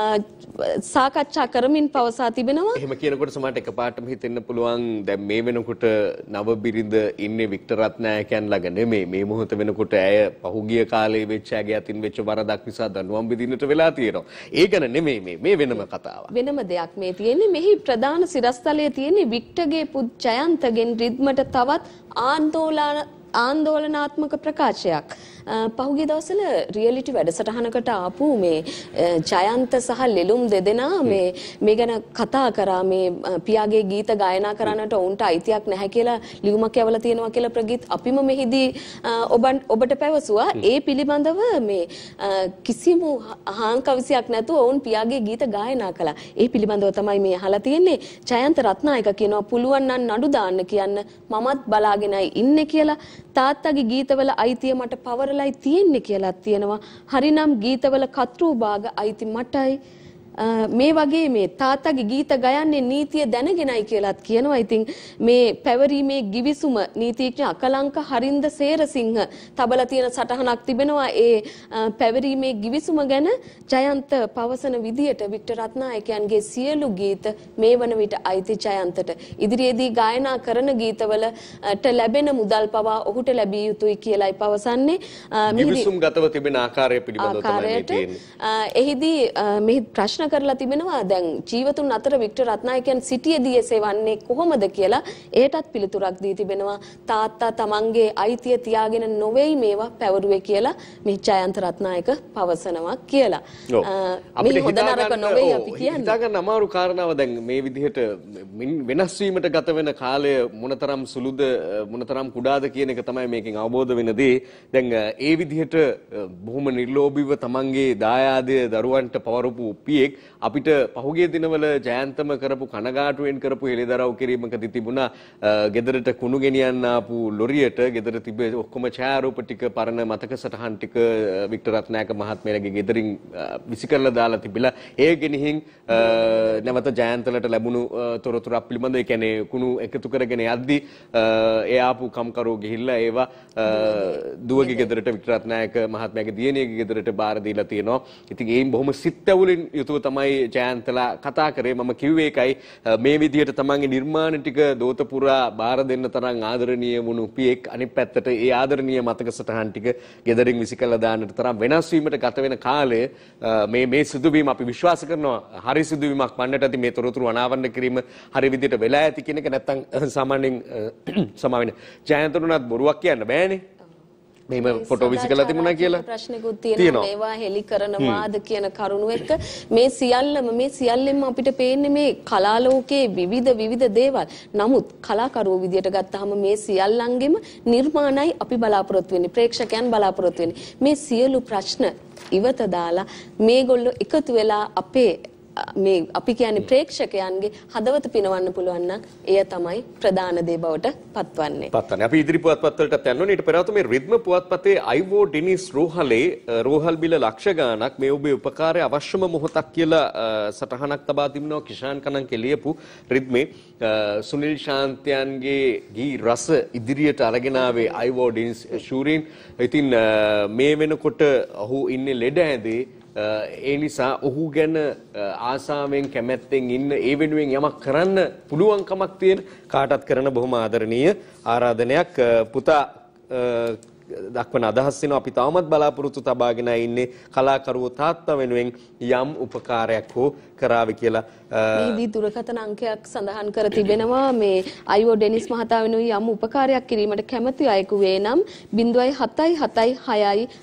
සාකච්ඡා කරමින් පවසා තිබෙනවා. එහෙම කියනකොට සමහරට එකපාරටම හිතෙන්න පුළුවන් දැන් මේ වෙනකොට නව බිරිඳ ඉන්නේ වික්ටර් රත්නායකයන් ළඟ නෙමෙයි. මේ මොහොත වෙනකොට ඇය පහුගිය කාලේ වෙච්ච ඇගේ අතින් වෙච්ච වරදක් නිසා දඬුවම් විඳින්නට වෙලා තියෙනවා. ඒ ගැන නෙමෙයි මේ වෙනම කතාවක්. වෙනම දෙයක් මේ තියෙන්නේ. මෙහි ප්‍රධාන සිරස්තලයේ තියෙන්නේ වික්ටර්ගේ පුත් ජයන්තගෙන් රිද්මට තවත් ආందోලනාත්මක ප්‍රකාශයක්. පහුගිය දවස්වල රියැලිටි වැඩසටහනකට ආපු මේ ජයන්ත සහ ලෙලුම් දෙදෙනා මේ ගැන කතා කරා. මේ පියාගේ ගීත ගායනා කරන්නට ඔවුන්ට අයිතියක් නැහැ කියලා ලියුමක් යවලා තියෙනවා කියලා ප්‍රගීත් අපිම මෙහිදී ඔබට පැවසුවා. ඒ පිළිබඳව මේ කිසිම හාන්කවිසියක් නැතුව ඔවුන් පියාගේ ගීත ගායනා කළා. ඒ පිළිබඳව තමයි මේ අහලා තියෙන්නේ. ජයන්ත රත්නායක කියනවා පුළුවන් නම් නඩු දාන්න කියන්න මමත් බලාගෙනයි ඉන්නේ කියලා. තාත්තගේ ගීතවල අයිතිය මට පවරලයි තියෙන්නේ කියලා තියෙනවා. හරිනම් ගීතවල කතෘ භාග අයිති මටයි. මේ වගේ මේ තාත්තගේ ගීත ගයන්නේ නීතිය දැනගෙනයි කියලාත් කියනවා. ඉතින් මේ පැවරීමේ ගිවිසුම නීතිඥ අකලංක හරින්ද සේරසිංහ තබලා තියෙන සටහනක් තිබෙනවා. ඒ පැවරීමේ ගිවිසුම ගැන ජයන්ත පවසන විදියට වික්ටර් රත්නායකයන්ගේ සියලු ගීත මේ වන විට අයිති ජයන්තට. ඉදිරියේදී ගායනා කරන ගීතවලට ලැබෙන මුදල් පවා ඔහුට ලැබිය යුතුයි කියලායි පවසන්නේ. ගිවිසුම් ගතව තිබෙන ආකාරය පිළිබඳව තමයි තියෙන්නේ. එහිදී මෙහි ප්‍රශ්න කරලා තිබෙනවා දැන් ජීවතුන් අතර වික්ටර් රත්නායකයන් සිටියේදී එසේ වන්නේ කොහොමද කියලා. එයටත් පිළිතුරක් දී තිබෙනවා. තාත්තා තමන්ගේ අයිතිය තියාගෙන නොවේයි මේවා පැවරුවේ කියලා මේ ජයන්ත රත්නායක පවසනවා කියලා. මේ හොඳ නරක නොවේයි අපි කියන්නේ. හිතාගන්න අමාරු කාරණාව දැන් මේ විදිහට වෙනස් වීමට ගත වෙන කාලය මොනතරම් සුළුද මොනතරම් කුඩාද කියන එක තමයි මේකෙන් අවබෝධ වෙන දේ. දැන් ඒ විදිහට බොහොම නිර්ලෝභීව තමන්ගේ දායාදය දරුවන්ට පවරපු පියෙක් අපිට පහුගිය දිනවල ජයන්තම කරපු කනගාටුවෙන් කරපු හෙළිදරව් කිරීමකදී තිබුණා ගෙදරට කුණු ගෙනියන්න ආපු ලොරියට ගෙදර තිබෙ ඔක්කොම ඡායාරූප ටික පරණ මතක සටහන් ටික වික්ටර් රත්නායක මහත්මයාගේ ගෙදරින් විසි කරලා දාලා තිබිලා ඒ ගෙනිහින් නැවත ජයන්තලට ලැබුණු තොරතුරක් පිළිබඳව ඒ කියන්නේ කුණු එකතු කරගෙන යද්දී ඒ ආපු කම්කරෝ ගිහිල්ලා ඒවා දුවගේ ගෙදරට වික්ටර් රත්නායක මහත්මයාගේ දියණියගේ ගෙදරට බාර දීලා තියෙනවා. ඉතින් ඒයින් බොහොම සිත්ඇවුලින් යුතුව තමයි ජයන්තලා කතා කරේ. මම කිව්වේ ඒකයි මේ විදිහට තමන්ගේ නිර්මාණ ටික දෝත පුරා බාර දෙන්න තරම් ආදරණීය වුණු පියෙක් අනිත් පැත්තට ඒ ආදරණීය මතක සටහන් ටික ගෙදරින් විසිකලා දාන්නට තරම් වෙනස් වීමට ගත වෙන කාලය මේ සිදුවීම අපි විශ්වාස කරනවා හරි සිදුවීමක් වන්නට ඇති. මේ තොරතුරු අනාවරණය කිරීම හරි විදිහට වෙලා ඇති කියන එක නැත්තම් සාමාන්‍යයෙන් සමාවෙන්න ජයන්තනුණත් බොරුවක් කියන්න බෑනේ. මේම ෆොටෝ විසිකලා තිබුණා කියලා ප්‍රශ්නකුත් තියෙනවා. මේවා හෙලි කරනවාද කියන කරුණු එක්ක මේ සියල්ලම අපිට පේන්නේ මේ කලා ලෝකයේ විවිධ දේවල්. නමුත් කලාකරුවෝ විදියට ගත්තාම මේ සියල්ලංගෙම නිර්මාණයි අපි බලාපොරොත්තු වෙන්නේ. ප්‍රේක්ෂකයන් බලාපොරොත්තු වෙන්නේ. මේ සියලු ප්‍රශ්න ඉවත දාලා මේගොල්ලෝ එකතු වෙලා මේ අපි කියන්නේ ප්‍රේක්ෂකයන්ගේ හදවත පිනවන්න පුළුවන් නම් එය තමයි ප්‍රධාන දේ බවට පත්වන්නේ. අපි ඉදිරි පුවත්පත් වලට යන්න ඕනේ. ඊට පෙර මේ රිද්ම පුවත්පතේ අයිවෝ ඩිනිස් රෝහල් බිල ලක්ෂ ගාණක් මේ ඔබේ උපකාරය අවශ්‍යම මොහොතක් කියලා සටහනක් තබා තිබෙනවා. කිෂාන් කනංකේ ලියපු රිද්මේ සුනිල් ශාන්තයන්ගේ ගී රස ඉදිරියට අරගෙන ආවේ අයිවෝ ඩිනිස් ෂූරින්. ඉතින් මේ වෙනකොට ඔහු ඉන්නේ ලෙඩ ඇඳේ. ඒ නිසා ඔහු ගැන ආසාවෙන් කැමැත්තෙන් ඉන්න ඒ වෙනුවෙන් යමක් කරන්න පුළුවන්කමක් තියෙන කාටත් කරන බොහොම ආදරණීය ආරාධනයක්. පුතා දක්වන අදහස් වෙනවා. අපි තාමත් බලාපොරොත්තු තබාගෙන ඉන්නේ කලාකරුවෝ තාත්තා වෙනුවෙන් යම් උපකාරයක් හෝ කරාවි කියලා. මේදී දුරකථන අංකයක් සඳහන් කර තිබෙනවා. මේ අයිවෝ ඩෙනිස් මහතා වෙනුවෙන් යම් උපකාරයක් කිරීමට කැමති අයෙකු වේ නම් 0.776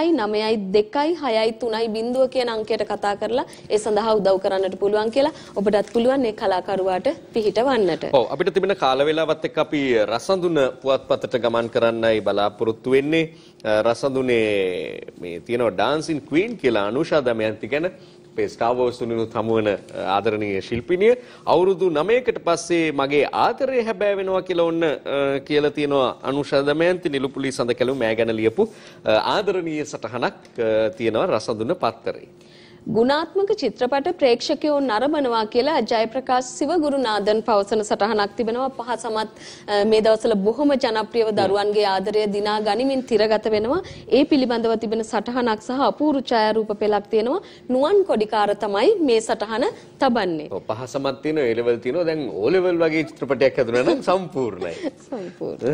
792.630 කියන අංකයට කතා කරලා ඒ සඳහා උදව් කරන්නට පුළුවන් කියලා. ඔබටත් පුළුවන් මේ කලාකරුවාට පිහිටවන්නට. ඔව් අපිට තිබෙන කාල වේලාවත් එක්ක අපි රසඳුන පුවත්පතට ගමන් කරන්නයි බලාපොරොත්තු වෙන්නේ. රසඳුනේ මේ තියෙනවා ඩාන්සින් ක්වීන් කියලා අනුෂා දමයන්ති ගැන. අපේ ස්ටාර් වෝස් තුනිනුත් හමුවන ආදරණීය ශිල්පිනිය. අවුරුදු 9කට පස්සේ මගේ ආදරය හැබෑ වෙනවා කියලා ඔන්න කියලා තියෙනවා අනුෂා දමයන්ති. නිලුපුලි සඳ කැලු මෑ ගැන ලියපු ආදරණීය සටහනක් තියෙනවා රසඳුන පත්තරේ. ගුණාත්මක චිත්‍රපට ප්‍රේක්ෂකයෝ නරඹනවා කියලා ජයප්‍රකාශ් සිවගුරුනාදන් පවසන සටහනක් තිබෙනවා. පහසමත් මේ දවස්වල බොහොම ජනප්‍රියව දරුවන්ගේ ආදරය දිනා ගනිමින් තිරගත වෙනවා. ඒ පිළිබඳව තිබෙන සටහනක් සහ අපූර්ව ඡායාරූප පෙළක් තියෙනවා. නුවන් කොඩිකාර තමයි මේ සටහන තබන්නේ. ඔව් පහසමත් තියෙනවා, ඒ ලෙවල් තියෙනවා. දැන් ඕ ලෙවල් වගේ චිත්‍රපටයක් හදුනා නම් සම්පූර්ණයි. සම්පූර්ණ.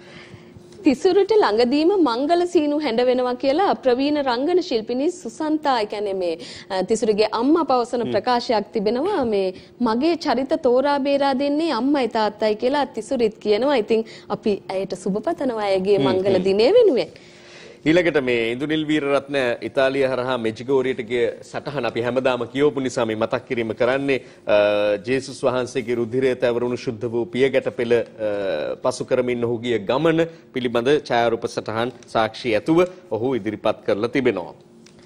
තිසුරට ළඟදීම මංගල සීනු හැඬ වෙනවා කියලා ප්‍රවීණ රංගන ශිල්පිනී සුසන්තා කියන්නේ මේ තිසුරගේ අම්මා පවසන ප්‍රකාශයක් තිබෙනවා. මේ මගේ චරිත තෝරා බේරා දෙන්නේ අම්මයි තාත්තයි කියලා තිසුරිත් කියනවා. ඉතින් අපි ඇයට සුබ පතනවා ඇගේ මංගල දිනය වෙනුවෙන්. ඊළඟට මේ ඉන්දුනිල් වීරරත්න ඉතාලිය හරහා මෙජිගෝරියට ගිය සටහන අපි හැමදාම කියවපු නිසා මේ මතක් කිරීම කරන්නේ. ජේසුස් වහන්සේගේ රුධිරය තැවරුණු ශුද්ධ වූ පියගැට පෙළ පසු කරමින් ඔහු ගිය ගමන පිළිබඳ ඡායාරූප සටහන් සාක්ෂි ඇතුව ඔහු ඉදිරිපත් කරලා තිබෙනවා.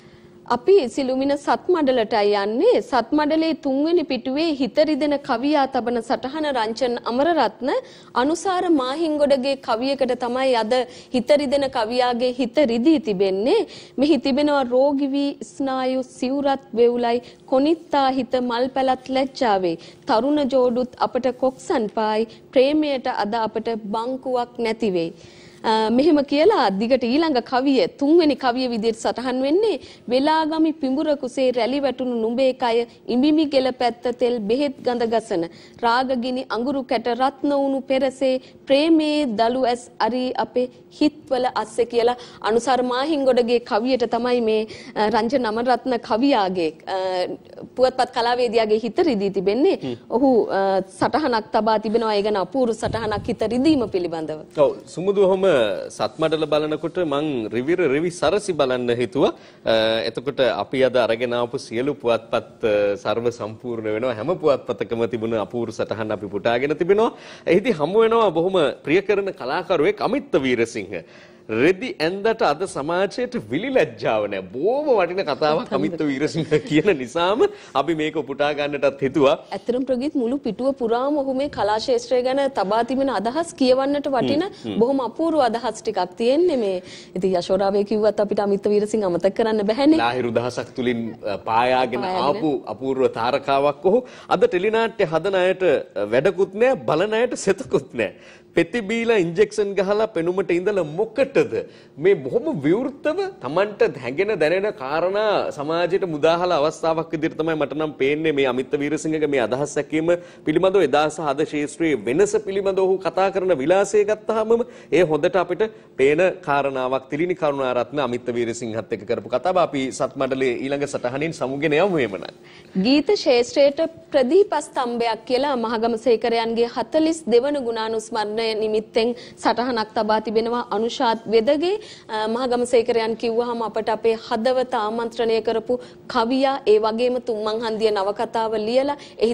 අපි සිළුමිණ සත්මඩලටයි යන්නේ. සත්මඩලේ 3 වෙනි පිටුවේ හිත රිදෙන කවියා තබන සටහන රංචන් අමරරත්න අනුසාර මාහින්ගොඩගේ කවියකට තමයි අද හිත රිදෙන කවියාගේ හිත රිදී තිබෙන්නේ. මෙහි තිබෙනවා රෝගී වී ස්නායු සිවුරත් වෙවුලයි කොනිත්තා හිත මල් පැලත් ලැජ්ජාවේ තරුණ ජෝඩුත් අපට කොක්සන් පායි ප්‍රේමයට අද අපට බංකුවක් නැති වෙයි. මෙහෙම කියලා දිගට ඊළඟ කවිය 3 වෙනි කවිය විදිහට සටහන් වෙන්නේ වෙලාගමි පිඹුර කුසේ රැලි වැටුණු නුඹේ කය ඉඹිමි ගෙල පැත්ත තෙල් බෙහෙත් ගඳ ගසන රාගගිනි අඟුරු කැට රත්න වුණු පෙරසේ ප්‍රේමේ දලු ඇස් අරි අපේ හිත්වල අස්සේ කියලා අනුසාර මාහින්ගොඩගේ කවියට තමයි මේ රංජන අමරරත්න කවියාගේ පුවත්පත් කලාවේදියාගේ හිත රිදී තිබෙන්නේ. ඔහු සටහනක් තබා තිබෙනවා. ඒ ගැන අපූර්ව සටහනක් හිත රිදීම පිළිබඳව. ඔව් සුමුදු ඔහම සත්මඩල බලනකොට මං රිවි සරසි බලන්න හිතුවා. එතකොට අපි අද අරගෙන ආපු සියලු පුවත්පත් සර්ව සම්පූර්ණ වෙනවා. හැම පුවත්පතකම තිබුණ අපූර්ව සටහන් අපි පුටාගෙන තිබෙනවා. එහිදී හමු වෙනවා බොහොම ප්‍රිය කරන කලාකරුවෙක් අමිත් වීරසිංහ. රෙදි ඇන්දට අද සමාජයට විලි ලැජ්ජාව නැහැ. බොහොම වටින කතාවක් අමිත් වීරසිංහ කියන නිසාම අපි මේක පුටා ගන්නටත් හිතුවා. ඇත්තටම ප්‍රගීත් මුළු පිටුව පුරාම ඔහු මේ කලා ශාස්ත්‍රය ගැන තබා තිබෙන අදහස් කියවන්නට වටින බොහොම අපූර්ව අදහස් ටිකක් තියෙන්නේ මේ. ඉතින් යශෝරාවේ කිව්වත් අපිට අමිත් වීරසිංහ අමතක කරන්න බැහැනේ. ලාහිරු දහසක් තුලින් පායාගෙන ආපු අපූර්ව තාරකාවක් ඔහු. අද ටෙලිනාට්‍ය හදන අයට වැඩකුත් නැහැ, බලන අයට සෙතකුත් නැහැ. පෙති බීලා ඉන්ජෙක්ෂන් ගහලා පෙනුමට ඉඳලා මොකටද මේ බොහොම විවෘතව Tamanට හැඟෙන දැනෙන කාරණා සමාජයට මුදාහල අවස්ථාවක් විදිහට තමයි මට නම් පේන්නේ මේ අමිත් වීරසිංහගේ මේ අදහස් ඇකීම පිළිබඳව එදා සහ අද ශාස්ත්‍රයේ වෙනස පිළිබඳව ඔහු කතා කරන විලාසය ගත්තාම ඒ හොඳට අපිට පේන කාරණාවක්. තිලිනි කරුණාරත්න අමිත් වීරසිංහත් එක්ක කරපු කතාව අපි සත්මඩලේ ඊළඟ සටහනින් සමුගෙන යමු එමනම්. ගීත ශාස්ත්‍රයට ප්‍රදීප ස්තම්භයක් කියලා මහගමසේකරයන්ගේ 42 වන ගුණානුස්මරණය නිමිත්තෙන් සටහනක් තබා තිබෙනවා. අනුෂාත් වෙදගේ මහගමසේකරයන් කිව්වහම අපට අපේ හදවත ආමන්ත්‍රණය කරපු කවියා, ඒ වගේම තුම්මන් හන්දිය නවකතාව ලියලා එහි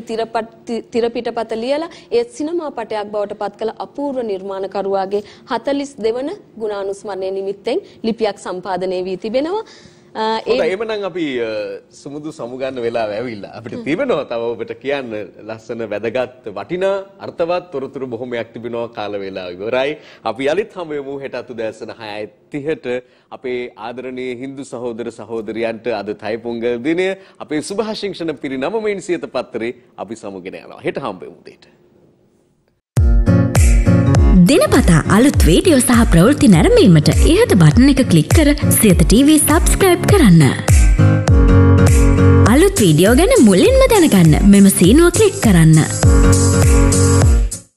තිරපිටපත ලියලා ඒ සිනමා පටයක් බවට පත් කළ අපූර්ව නිර්මාණකරුවාගේ 42 වන ගුණානුස්මරණය නිමිත්තෙන් ලිපියක් සම්පාදනය වී තිබෙනවා. එහෙමනම් අපි සුමුදු සමුගන්න වෙලාව ඇවිල්ලා අපිට තිබෙනවා තව ඔබට කියන්න ලස්සන වැදගත් වටිනා අර්ථවත් තොරතුරු බොහොමයක් තිබෙනවා. කාල වේලාව ඉවරයි. අපි යලිත් හමු වෙමු හෙට උදෑසන 6:30ට අපේ ආදරණීය හින්දු සහෝදර සහෝදරියන්ට අද තයිපොංගල් දිනය අපේ සුභාශිංසන පිරිනමමින් සියත පත්තරේ අපි සමුගෙන යනවා. හෙට හම්බ වෙමු දෙයට. දිනපතා අලුත් වීඩියෝ සහ ප්‍රවෘත්ති නැරඹීමට ඉහත බටන් එක ක්ලික් කර සියත TV සබ්ස්ක්‍රයිබ් කරන්න. අලුත් වීඩියෝ ගැන මුලින්ම දැනගන්න මෙම සීනුව ක්ලික් කරන්න.